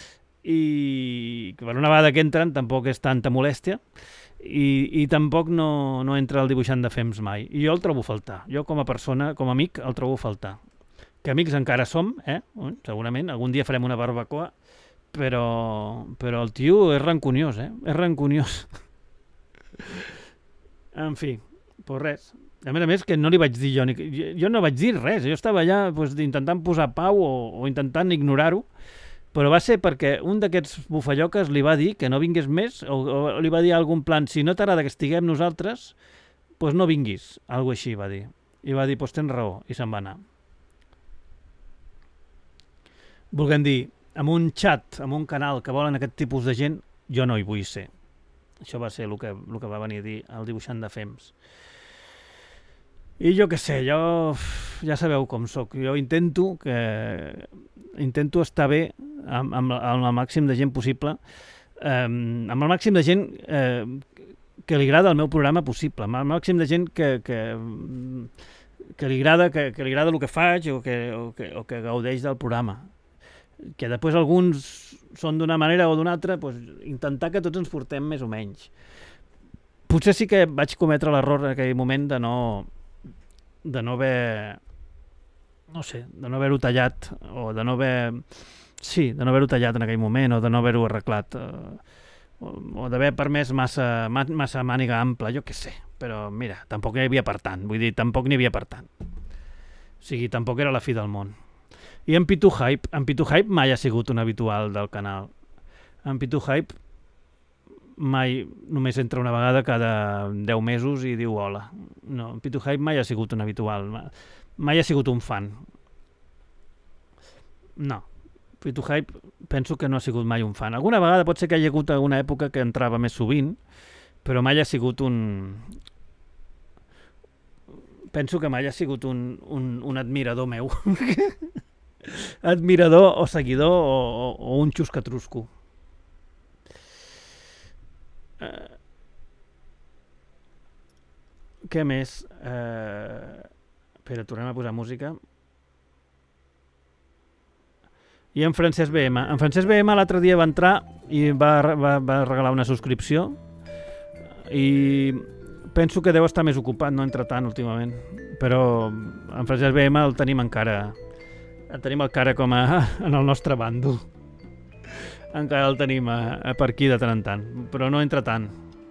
i per una vegada que entren tampoc és tanta molèstia, I, i tampoc no, no entra el dibuixant de Fems mai. I jo el trobo a faltar. Jo com a persona, com a amic, el trobo a faltar. Que amics encara som, eh? Segurament, algun dia farem una barbacoa, però, però el tio és rancuniós, eh? És rancuniós. En fi, pues res. A més a més, que no li vaig dir jo, ni... jo no vaig dir res. Jo estava allà pues, intentant posar pau o, o intentant ignorar-ho, però va ser perquè un d'aquests bufelloques li va dir que no vingués més, o, o li va dir algun plan, si no t'agrada que estiguem nosaltres, doncs no vinguis, algo així va dir. I va dir, doncs tens raó, i se'n va anar. Volguem dir, amb un xat, amb un canal que volen aquest tipus de gent, jo no hi vull ser. Això va ser el que, el que va venir a dir el dibuixant de Fems. I jo què sé, jo ja sabeu com soc, jo intento que intento estar bé amb, amb, amb el màxim de gent possible, eh, amb el màxim de gent eh, que li agrada el meu programa possible, amb el màxim de gent que, que, que li agrada, que, que li agrada el que faig o que, o, que, o que gaudeix del programa. Que després alguns són d'una manera o d'una altra, doncs, intentar que tots ens portem més o menys. Potser sí que vaig cometre l'error en aquell moment de no, de no haver, no sé, de no haver-ho tallat, o de no haver, sí, de no haver-ho tallat en aquell moment, o de no haver-ho arreglat, o, o d'haver permès massa, massa màniga ampla, jo què sé. Però mira, tampoc n'hi havia per tant, vull dir, tampoc n'hi havia per tant. O sigui, tampoc era la fi del món. I en Pitu Hype, en Pitu Hype mai ha sigut un habitual del canal. En Pitu Hype mai, només entra una vegada cada deu mesos i diu hola. No, en Pitu Hype mai ha sigut un habitual, mai ha sigut un fan. No, Pitu Hype penso que no ha sigut mai un fan. Alguna vegada pot ser que hi ha hagut alguna època que entrava més sovint, però mai ha sigut un... Penso que mai ha sigut un, un, un admirador meu. Admirador o seguidor o, o, o un xuscatrusco. Uh, què més? Uh, espera, tornem a posar música. I en Francesc B M. En Francesc B M l'altre dia va entrar i va, va, va regalar una subscripció i penso que deu estar més ocupat, no entra tant últimament, però en Francesc B M el tenim encara, el tenim encara com a, en el nostre bàndol. Encara el tenim a, a per aquí de tant en tant, però no entra tant.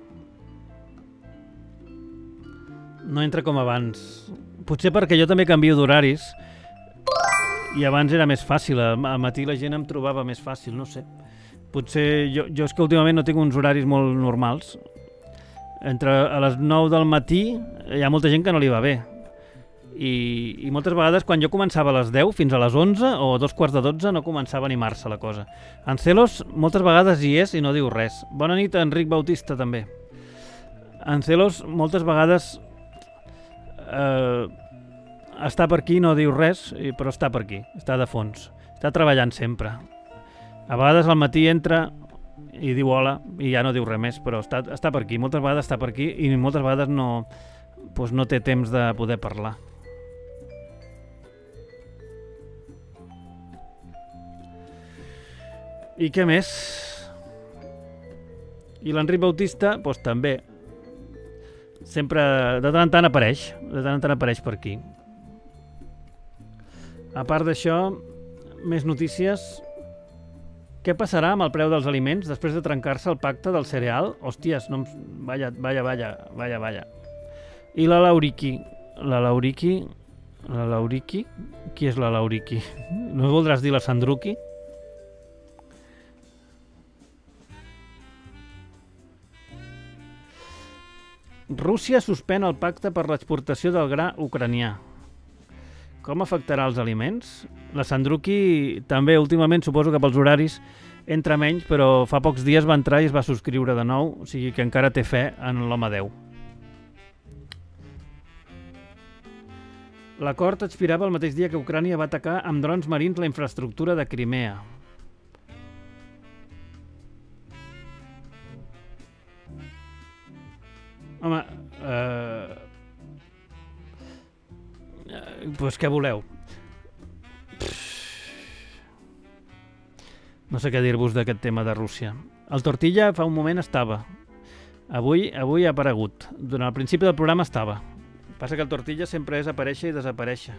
No entra com abans. Potser perquè jo també canvio d'horaris i abans era més fàcil, al matí la gent em trobava més fàcil, no sé. Potser jo, jo és que últimament no tinc uns horaris molt normals. Entre a les nou del matí hi ha molta gent que no li va bé. I, i moltes vegades quan jo començava a les deu fins a les onze o dos quarts de dotze no començava a animar-se la cosa. En Celos moltes vegades hi és i no diu res. Bona nit, Enric Bautista, també. En Celos moltes vegades eh, està per aquí, no diu res, però està per aquí, està de fons. Està treballant sempre. A vegades al matí entra i diu hola i ja no diu res més, però està, està per aquí, moltes vegades està per aquí i moltes vegades no, doncs no té temps de poder parlar. I què més? I l'Enric Bautista, doncs també, sempre, de tant en tant apareix, de tant en tant apareix per aquí. A part d'això, més notícies. Què passarà amb el preu dels aliments després de trencar-se el pacte del cereal? Hòsties, no em... Vaya, vaya, vaya, vaya, vaya. I la Lauriqui? La Lauriqui? La Lauriqui? Qui és la Lauriqui? No voldràs dir la Sandruqui? Rússia suspèn el pacte per l'exportació del gra ucranià. Com afectarà els aliments? La Sandruqui també últimament, suposo que pels horaris, entra menys, però fa pocs dies va entrar i es va subscriure de nou, o sigui que encara té fe en l'home Déu. L'acord expirava el mateix dia que Ucrània va atacar amb drons marins la infraestructura de Crimea. Home, eh... doncs què voleu? No sé què dir-vos d'aquest tema de Rússia. El Tortilla fa un moment estava. Avui, avui ha aparegut. Durant el principi del programa estava. Passa que el Tortilla sempre és aparèixer i desaparèixer.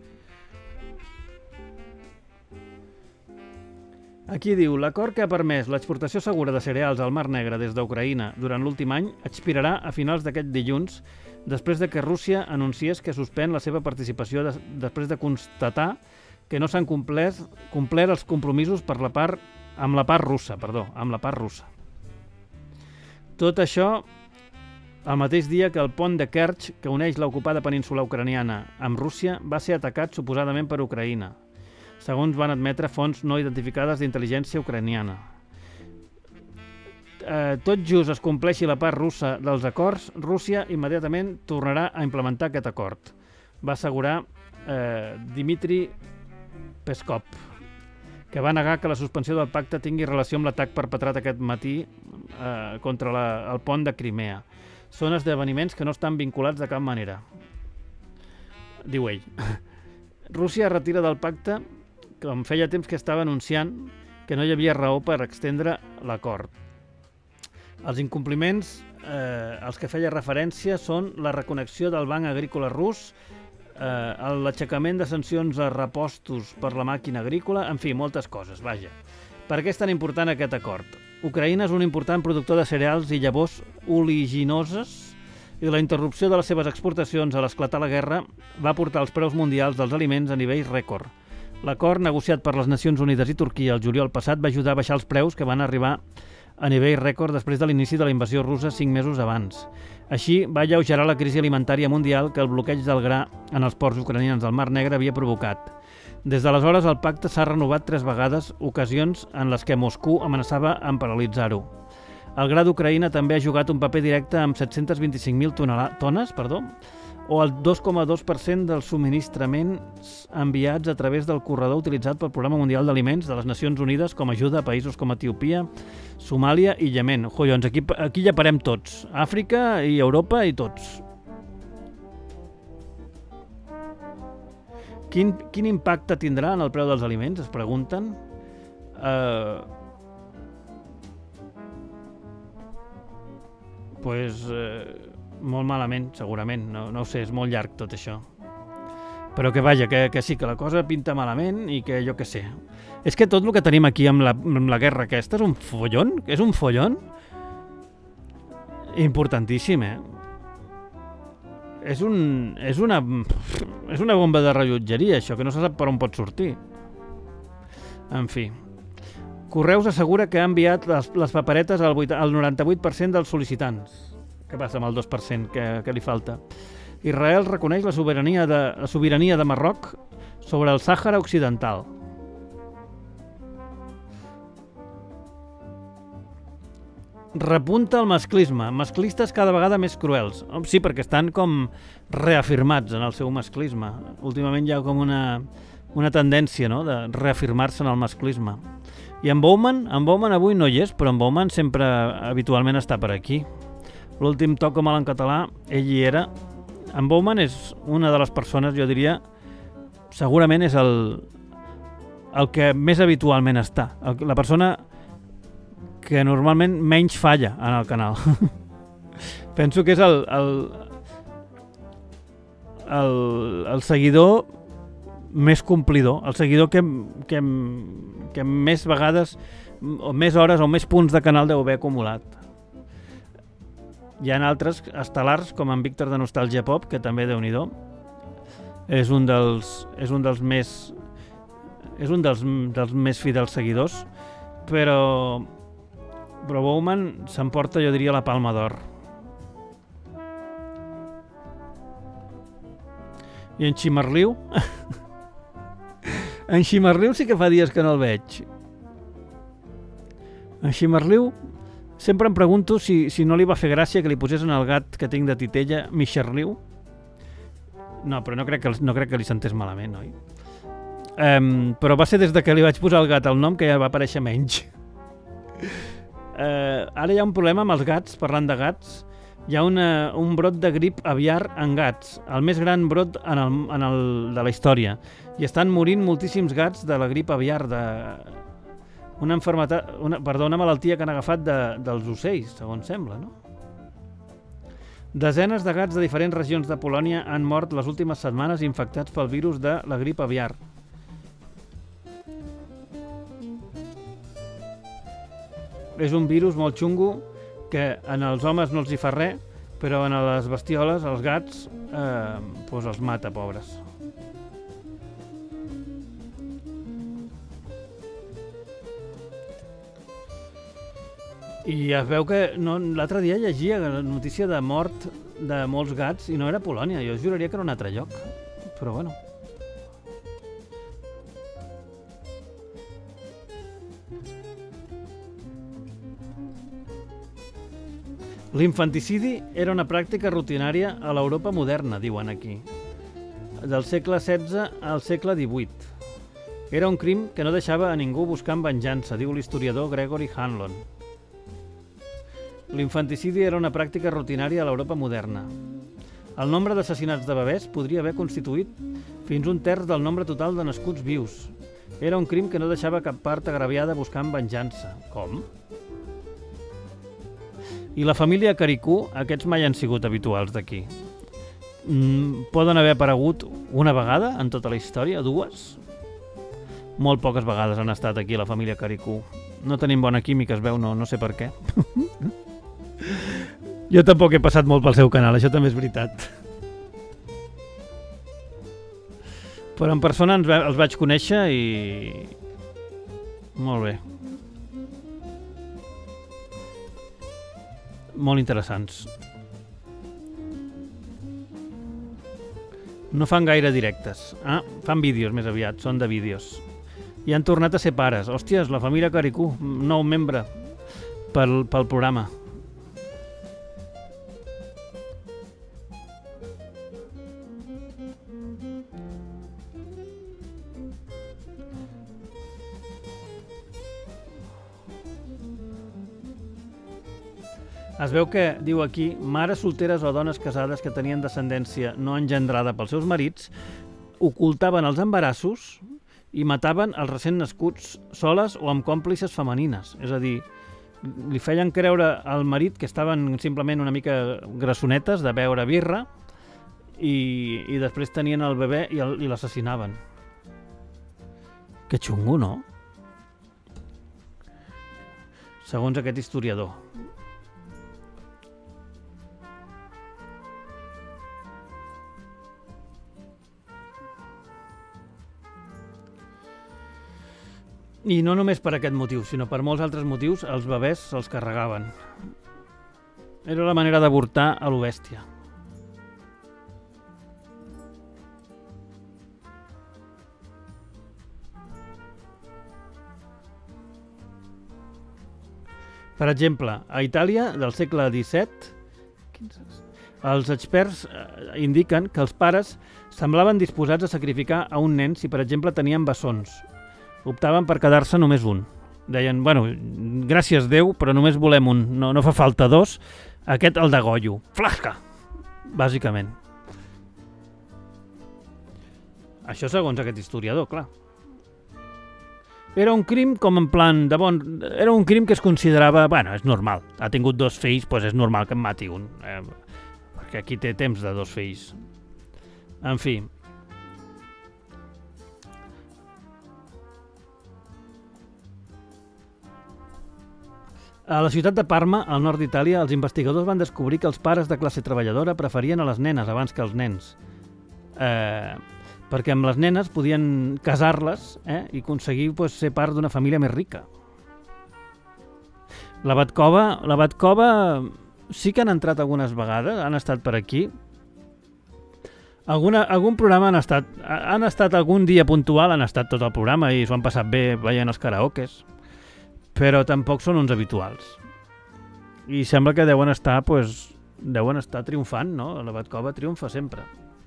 Aquí diu, l'acord que ha permès l'exportació segura de cereals al Mar Negre des d'Ucraïna durant l'últim any expirarà a finals d'aquest dilluns després de que Rússia anunciés que suspèn la seva participació de, després de constatar que no s'han complert, complert els compromisos per la part, amb la part russa, perdó, amb la part russa. Tot això el mateix dia que el pont de Kerch, que uneix l'ocupada península ucraniana amb Rússia, va ser atacat suposadament per Ucraïna, segons van admetre fonts no identificades d'intel·ligència ucraniana. Eh, tot just es compleixi la part russa dels acords, Rússia immediatament tornarà a implementar aquest acord, va assegurar eh, Dmitry Peskov, que va negar que la suspensió del pacte tingui relació amb l'atac perpetrat aquest matí eh, contra la, el pont de Crimea. Són esdeveniments que no estan vinculats de cap manera. diu ell. Rússia retira del pacte, com feia temps que estava anunciant que no hi havia raó per extendre l'acord. Els incompliments eh, als que feia referència són la reconnexió del Banc Agrícola Rus, eh, l'aixecament de sancions a repostos per la màquina agrícola, en fi, moltes coses, vaja. Per què és tan important aquest acord? Ucraïna és un important productor de cereals i llavors oleaginoses i la interrupció de les seves exportacions a l'esclatar la guerra va portar els preus mundials dels aliments a nivells rècord. L'acord negociat per les Nacions Unides i Turquia el juliol passat va ajudar a baixar els preus que van arribar a nivell rècord després de l'inici de la invasió russa cinc mesos abans. Així, va alleugerar la crisi alimentària mundial que el bloqueig del gra en els ports ucranians del Mar Negre havia provocat. Des d'aleshores, el pacte s'ha renovat tres vegades, ocasions en les que Moscou amenaçava amb paralitzar-ho. El gra d'Ucraïna també ha jugat un paper directe amb set-cents vint-i-cinc mil tones, perdó, o el dos coma dos per cent dels subministraments enviats a través del corredor utilitzat pel Programa Mundial d'Aliments de les Nacions Unides com a ajuda a països com Etiòpia, Somàlia i Iemen. Collons, aquí, aquí ja parem tots. Àfrica i Europa i tots. Quin, quin impacte tindrà en el preu dels aliments, es pregunten? Uh, pues... Uh, molt malament, segurament. No, no ho sé, és molt llarg tot això. Però que vaja, que, que sí, que la cosa pinta malament i que jo què sé. És que tot el que tenim aquí amb la, amb la guerra aquesta és un follon, és un follon importantíssim, eh? És, un, és, una, és una bomba de rellotgeria, això, que no se sap per on pot sortir. En fi. Correus assegura que ha enviat les, les paperetes al, al noranta-vuit per cent dels sol·licitants. Què passa amb el dos per cent que, que li falta? Israel reconeix la sobirania de, la sobirania de Marroc sobre el Sàhara Occidental. Repunta el masclisme. Masclistes cada vegada més cruels. Sí, perquè estan com reafirmats en el seu masclisme. Últimament hi ha com una, una tendència, no?, de reafirmar-se en el masclisme. I en Bowman, en Bowman avui no hi és, però en Bowman sempre habitualment està per aquí. L'últim toc com en català, ell hi era. En Bowman és una de les persones, jo diria, segurament és el, el que més habitualment està. El, la persona que normalment menys falla en el canal. Penso que és el, el, el, el seguidor més complidor, el seguidor que, que, que més vegades, o més hores o més punts de canal deu haver acumulat. Hi ha altres estel·lars, com en Víctor de Nostàlgia Pop, que també, Déu-n'hi-do, és un dels, és un dels més és un dels, dels més fidels seguidors, però però Bowman s'emporta, jo diria, la Palma d'Or. I en Ximarliu? En Ximarliu sí que fa dies que no el veig. En Ximarliu sempre em pregunto si, si no li va fer gràcia que li posessin el gat que tinc de titella Mixerliu. No, però no crec que, no crec que li sentés malament, oi? Um, però va ser des de que li vaig posar al gat el nom que ja va aparèixer menys. Uh, ara hi ha un problema amb els gats, parlant de gats. Hi ha una, un brot de grip aviar en gats, el més gran brot en el, en el, de la història. I estan morint moltíssims gats de la grip aviar, de... Una, una, perdó, una malaltia que han agafat de, dels ocells, segons sembla, no? Desenes de gats de diferents regions de Polònia han mort les últimes setmanes infectats pel virus de la grip aviar. És un virus molt xungo que en els homes no els hi fa res, però en les bestioles, els gats, eh, doncs els mata, pobres. I es veu que no, l'altre dia llegia la notícia de mort de molts gats i no era Polònia. Jo juraria que era un altre lloc. Però bueno. L'infanticidi era una pràctica rutinària a l'Europa moderna, diuen aquí. Del segle setze al segle divuit. Era un crim que no deixava a ningú buscant venjança, diu l'historiador Gregory Hanlon. L'infanticidi era una pràctica rutinària a l'Europa moderna. El nombre d'assassinats de bebès podria haver constituït fins un terç del nombre total de nascuts vius. Era un crim que no deixava cap part agraviada buscant venjança. Com? I la família Caricú, aquests mai han sigut habituals d'aquí. Mm, poden haver aparegut una vegada en tota la història, dues? Molt poques vegades han estat aquí la família Caricú. No tenim bona química, es veu, no, no sé per què. Jo tampoc he passat molt pel seu canal, això també és veritat. Però en persona ens, els vaig conèixer i... Molt bé. Molt interessants. No fan gaire directes. Ah, fan vídeos més aviat, són de vídeos. I han tornat a ser pares. Hòsties, la família Caricú, nou membre pel, pel programa. Es veu que, diu aquí, mares solteres o dones casades que tenien descendència no engendrada pels seus marits ocultaven els embarassos i mataven els recent nascuts soles o amb còmplices femenines. És a dir, li feien creure al marit que estaven simplement una mica grassonetes de beure birra i, i després tenien el bebè i el, i l'assassinaven. Que xungo, no? Segons aquest historiador. I no només per aquest motiu, sinó per molts altres motius, els bebès se'ls carregaven. Era la manera d'avortar a lo bèstia. Per exemple, a Itàlia del segle disset, els experts indiquen que els pares semblaven disposats a sacrificar a un nen si, per exemple, tenien bessons. Optaven per quedar-se només un. Deien, bueno, gràcies Déu, però només volem un, no, no fa falta dos, aquest el degollo. Flasca! Bàsicament. Això segons aquest historiador, clar. Era un crim com en plan de bon... Era un crim que es considerava, bueno, és normal. Ha tingut dos fills, doncs és normal que en mati un. Eh, perquè aquí té temps de dos fills. En fi... A la ciutat de Parma, al nord d'Itàlia, els investigadors van descobrir que els pares de classe treballadora preferien a les nenes abans que els nens. Eh, perquè amb les nenes podien casar-les eh, i aconseguir pues, ser part d'una família més rica. La Batcova, la Batcova sí que han entrat algunes vegades, han estat per aquí. Alguna, algun programa han estat, han estat algun dia puntual, han estat tot el programa i s'ho han passat bé veient els karaokes. Però tampoc són uns habituals. I sembla que deuen estar, pues, deuen estar triomfant, no? La Batcova triomfa sempre.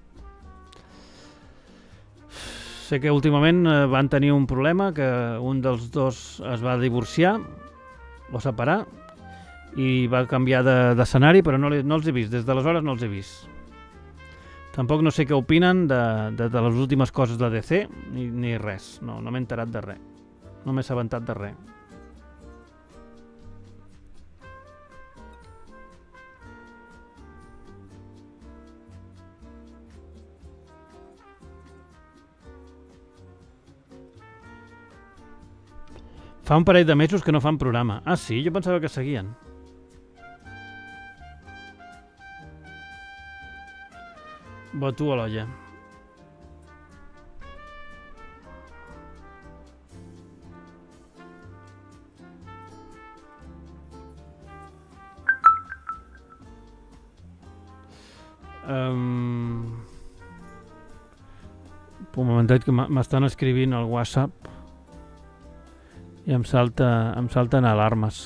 Sé que últimament van tenir un problema, que un dels dos es va divorciar o separar i va canviar d'escenari, però no, no els he vist. Des d'aleshores no els he vist. Tampoc no sé què opinen de, de, de les últimes coses de D C, ni, ni res. No, no m'he enterat de res. No m'he assabentat de res. Fa un parell de mesos que no fan programa. Ah, sí? Jo pensava que seguien. Voto a l'olla. Um... Un momentet que m'estan escrivint al WhatsApp i em salta, em salten alarmes.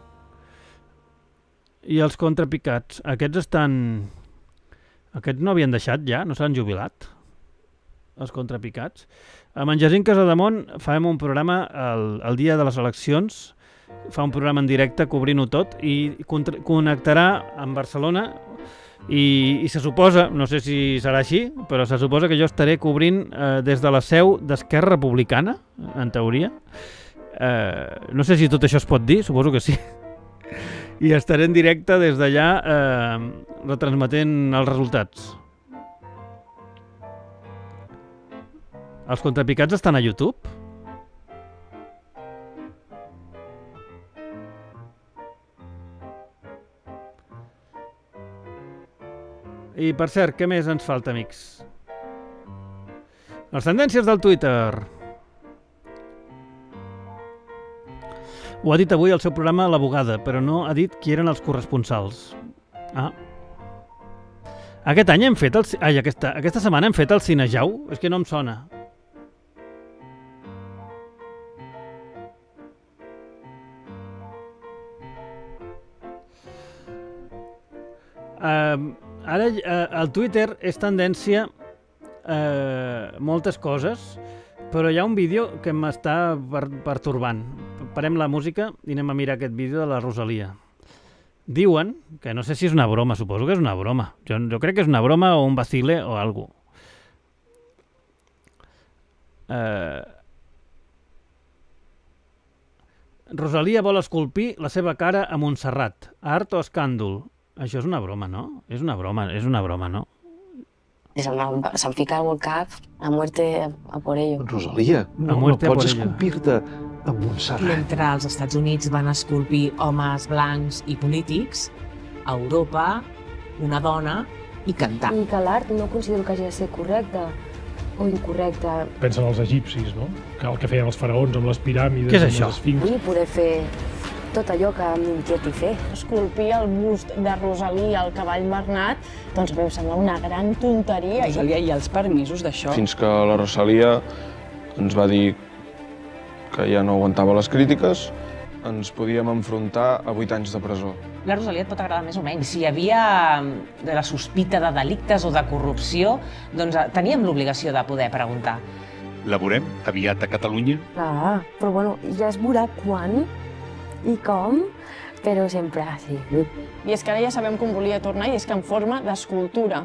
I els contrapicats, aquests estan... Aquests no havien deixat ja? No s'han jubilat? Els contrapicats? Amb en Jacint Casademont farem un programa el, el dia de les eleccions, fa un programa en directe cobrint-ho tot i contra, connectarà amb Barcelona I, i se suposa, no sé si serà així, però se suposa que jo estaré cobrint eh, des de la seu d'Esquerra Republicana, en teoria. Eh, no sé si tot això es pot dir, suposo que sí. I estaré en directe des d'allà eh, retransmetent els resultats. Els contrapicats estan a YouTube? I, per cert, què més ens falta, amics? Les tendències del Twitter. Ho ha dit avui al seu programa La Bugada, però no ha dit qui eren els corresponsals. Ah. Aquest any hem fet el... Ai, aquesta, aquesta setmana hem fet el Cinejau? És que no em sona. Uh, ara uh, el Twitter és tendència uh, moltes coses, però hi ha un vídeo que m'està per pertorbant. Parem la música i anem a mirar aquest vídeo de la Rosalia. Diuen, que no sé si és una broma, suposo que és una broma. Jo, jo crec que és una broma o un vacile o alguna cosa. Uh, Rosalia vol esculpir la seva cara a Montserrat. Art o escàndol? Això és una broma, no? És una broma, és una broma, no? Se'm fica algo al cap, a muerte a por ello. Rosalia, no, no pots esculpir-te a Montserrat. Mentre els Estats Units van esculpir homes blancs i polítics, a Europa, una dona i cantar. I que l'art no considero que hagi de ser correcte o incorrecte. Pensen els egipcis, no? Que el que feien els faraons amb les piràmides... Què és això? Vull poder fer tot allò que m'inquieti fer. Esculpir el bust de Rosalia al cavall Bernat, doncs a mi em sembla una gran tonteria. Rosalia, hi ha els permisos d'això? Fins que la Rosalia ens va dir que ja no aguantava les crítiques, ens podíem enfrontar a vuit anys de presó. La Rosalia et pot agradar més o menys. Si hi havia de la sospita de delictes o de corrupció, doncs teníem l'obligació de poder preguntar. La veurem aviat a Catalunya? Ah, però bueno, ja es veurà quan i com, però sempre sí. I és que ara ja sabem com volia tornar i és que en forma d'escultura.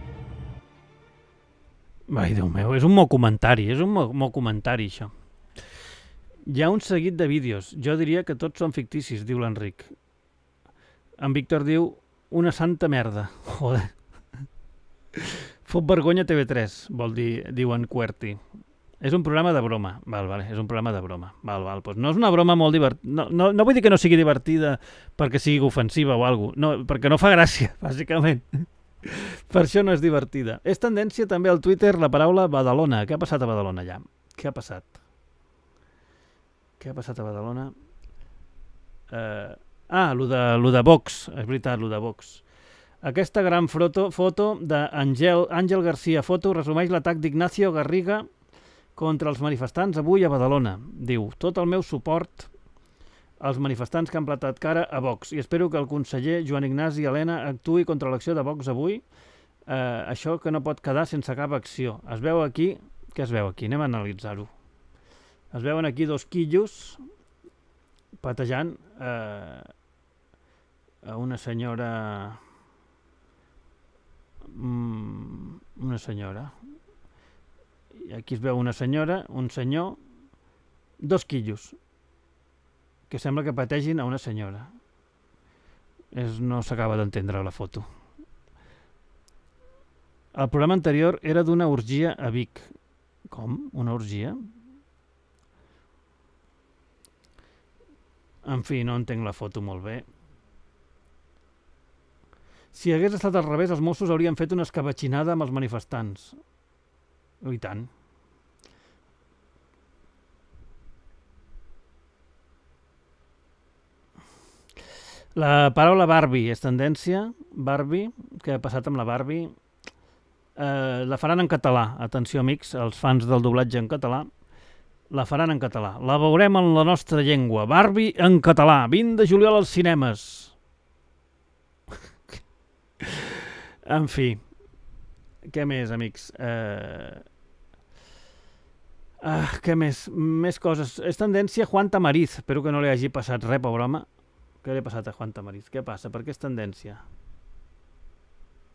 Ai, Déu meu, és un molt comentari, és un molt comentari, això. Hi ha un seguit de vídeos. Jo diria que tots són ficticis, diu l'Enric. En Víctor diu una santa merda. Joder. Fot vergonya T V tres, vol dir, diu en Querti. És un programa de broma. Val, vale, és un programa de broma. Val, val. Pues no és una broma molt divertida. No, no, no vull dir que no sigui divertida perquè sigui ofensiva o alguna cosa. No, perquè no fa gràcia, bàsicament. Per això no és divertida. És tendència també al Twitter la paraula Badalona. Què ha passat a Badalona allà? Què ha passat? Què ha passat a Badalona? Uh, ah, lo de, lo de Vox. És veritat, lo de Vox. Aquesta gran foto, foto d'Àngel Àngel García Foto resumeix l'atac d'Ignacio Garriga contra els manifestants avui a Badalona. Diu, tot el meu suport als manifestants que han plantat cara a Vox i espero que el conseller Joan Ignasi Elena actuï contra l'acció de Vox avui. Eh, això que no pot quedar sense cap acció. Es veu aquí... Què es veu aquí? Anem a analitzar-ho. Es veuen aquí dos quillos patejant eh, a una senyora... Mm, una senyora... I aquí es veu una senyora, un senyor, dos quillos, que sembla que pategin a una senyora. És, no s'acaba d'entendre la foto. El programa anterior era d'una orgia a Vic. Com? Una orgia? En fi, no entenc la foto molt bé. Si hagués estat al revés, els Mossos haurien fet una escabatxinada amb els manifestants. Oh, i tant. La paraula Barbie és tendència. Barbie, què ha passat amb la Barbie? Eh, la faran en català. Atenció, amics, els fans del doblatge en català. La faran en català. La veurem en la nostra llengua. Barbie en català. vint de juliol als cinemes. En fi. Què més, amics? Eh... Ah, què més? Més coses. És tendència Juan Tamariz. Espero que no li hagi passat res, pobre home. Què li ha passat a Juan Tamariz? Què passa? Per què és tendència?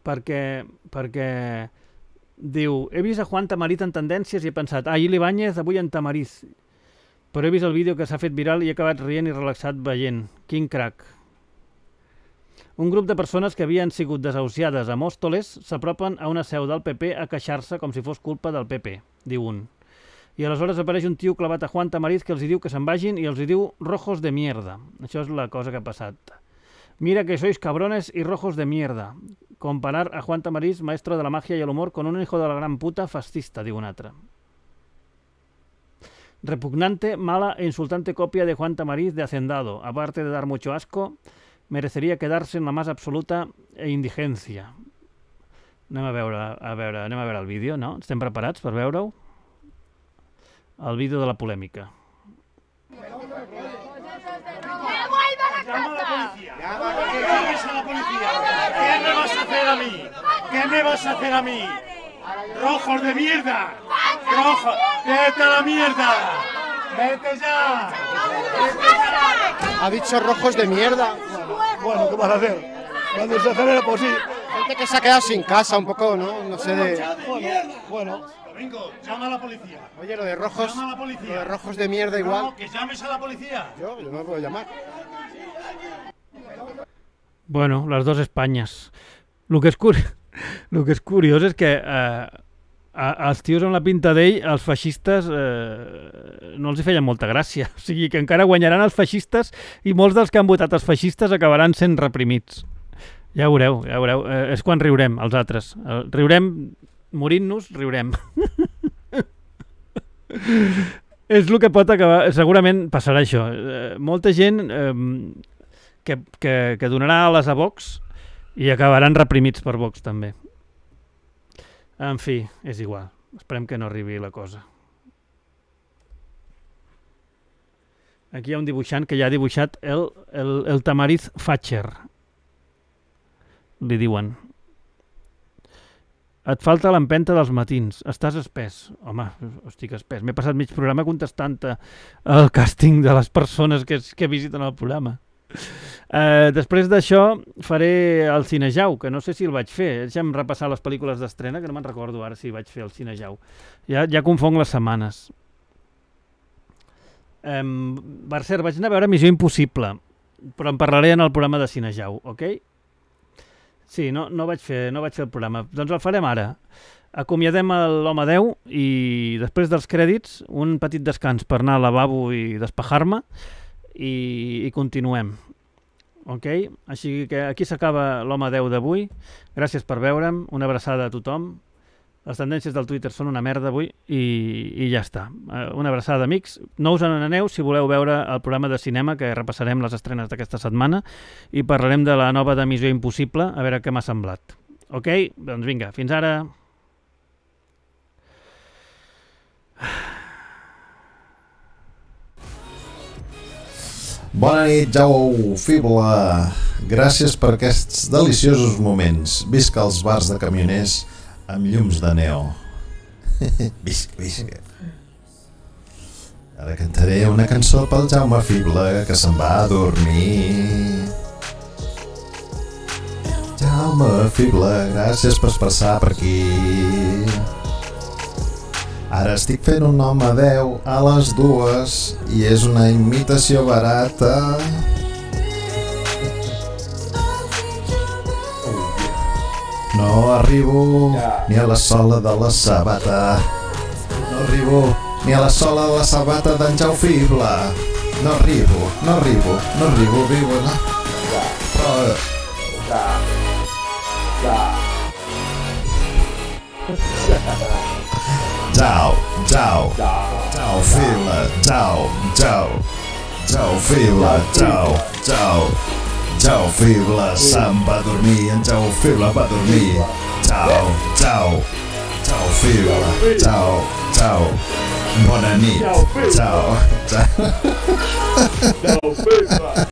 perquè, perquè diu, he vist a Juan Tamariz en tendències i he pensat, ah, Ili Báñez avui en Tamariz, però he vist el vídeo que s'ha fet viral i he acabat rient i relaxat veient. Quin crac. Un grup de persones que havien sigut desahuciades a Móstoles s'apropen a una seu del P P a queixar-se com si fos culpa del P P, diu un. I aleshores apareix un tio clavat a Juan Tamariz que els diu que se'n vagin i els diu rojos de mierda. Això és la cosa que ha passat. Mira que sois cabrones y rojos de mierda. Comparar a Juan Tamariz, maestro de la magia y el humor, con un hijo de la gran puta fascista, diu un altre. Repugnante, mala e insultante copia de Juan Tamariz de Hacendado. Aparte de dar mucho asco, merecería quedarse en la más absoluta e indigencia. Anem a veure, a veure, anem a veure el vídeo, no? Estem preparats per veure-ho? El vídeo de la polèmica. ¡Llames a la policía! ¿Qué me vas a hacer a mí? ¿Qué me vas a hacer a mí? ¡Rojos de mierda! ¡Rojos! ¡Vete a la mierda! ¡Vete ya! ¡Vete ya! Ha dicho rojos de mierda. Bueno, ¿qué vas a hacer? Cuando se acelera, pues sí. Gente que se ha quedado sin casa un poco, ¿no? No sé de... Bueno, bueno. Domingo, llama a la policía. Oye, lo de rojos... Llama a la policía. Lo de rojos de mierda igual. No, que llames a la policía. Yo, yo no me puedo llamar. Bueno, les dues Espanyes. El que és, curi... el que és curiós és que eh, als tios amb la pinta d'ell, els feixistes eh, no els hi feien molta gràcia. O sigui que encara guanyaran els feixistes i molts dels que han votat els feixistes acabaran sent reprimits. Ja ho veureu, ja ho veureu. Eh, és quan riurem, els altres. Eh, riurem, morint-nos, riurem. És el que pot acabar... Segurament passarà això. Eh, molta gent eh, que, que, que donarà ales a Vox i acabaran reprimits per Vox també. En fi, és igual. Esperem que no arribi la cosa. Aquí hi ha un dibuixant que ja ha dibuixat el, el, el Tamariz Fatcher. Li diuen. Et falta l'empenta dels matins. Estàs espès. Home, estic espès. M'he passat mig programa contestant el càsting de les persones que, que visiten el programa. Uh, després d'això faré el Cinejau, que no sé si el vaig fer. Deixa'm repassar les pel·lícules d'estrena, que no me'n recordo ara si vaig fer el Cinejau. Ja, ja confonc les setmanes. Um, per cert, vaig anar a veure Missió Impossible, però en parlaré en el programa de Cinejau, ok? Sí, no, no, vaig fer, no vaig fer el programa. Doncs el farem ara. Acomiadem l'Home deu i després dels crèdits un petit descans per anar al lavabo i despejar-me i, i continuem. Ok? Així que aquí s'acaba l'Home deu d'avui. Gràcies per veure'm. Una abraçada a tothom. Les tendències del Twitter són una merda avui i, i ja està. Una abraçada, amics. No us n'aneu si voleu veure el programa de cinema, que repassarem les estrenes d'aquesta setmana i parlarem de la nova de Missió Impossible, a veure què m'ha semblat. Ok? Doncs vinga, fins ara. Bona nit, Jau Fible. Gràcies per aquests deliciosos moments. Visca els bars de camioners amb llums de neo. Visca, visca. Ara cantaré una cançó pel Jaume Fible que se'n va a dormir. Jaume Fible, gràcies per passar per aquí. Ara estic fent un Home deu a les dues i és una imitació barata. No arribo ni a la sola de la sabata. No arribo ni a la sola de la sabata d'en Jau Fible. No arribo, no arribo, no arribo, arribo, no. Però... Jau, Jau, Jau Fible, Jau, Jau, Jau Fible, Jau, Jau. Jau Fible se'n va dormir, en Jau Fible va dormir. Jau, Jau, Jau Fible, Jau, Jau. Bona nit, Jau, Jau.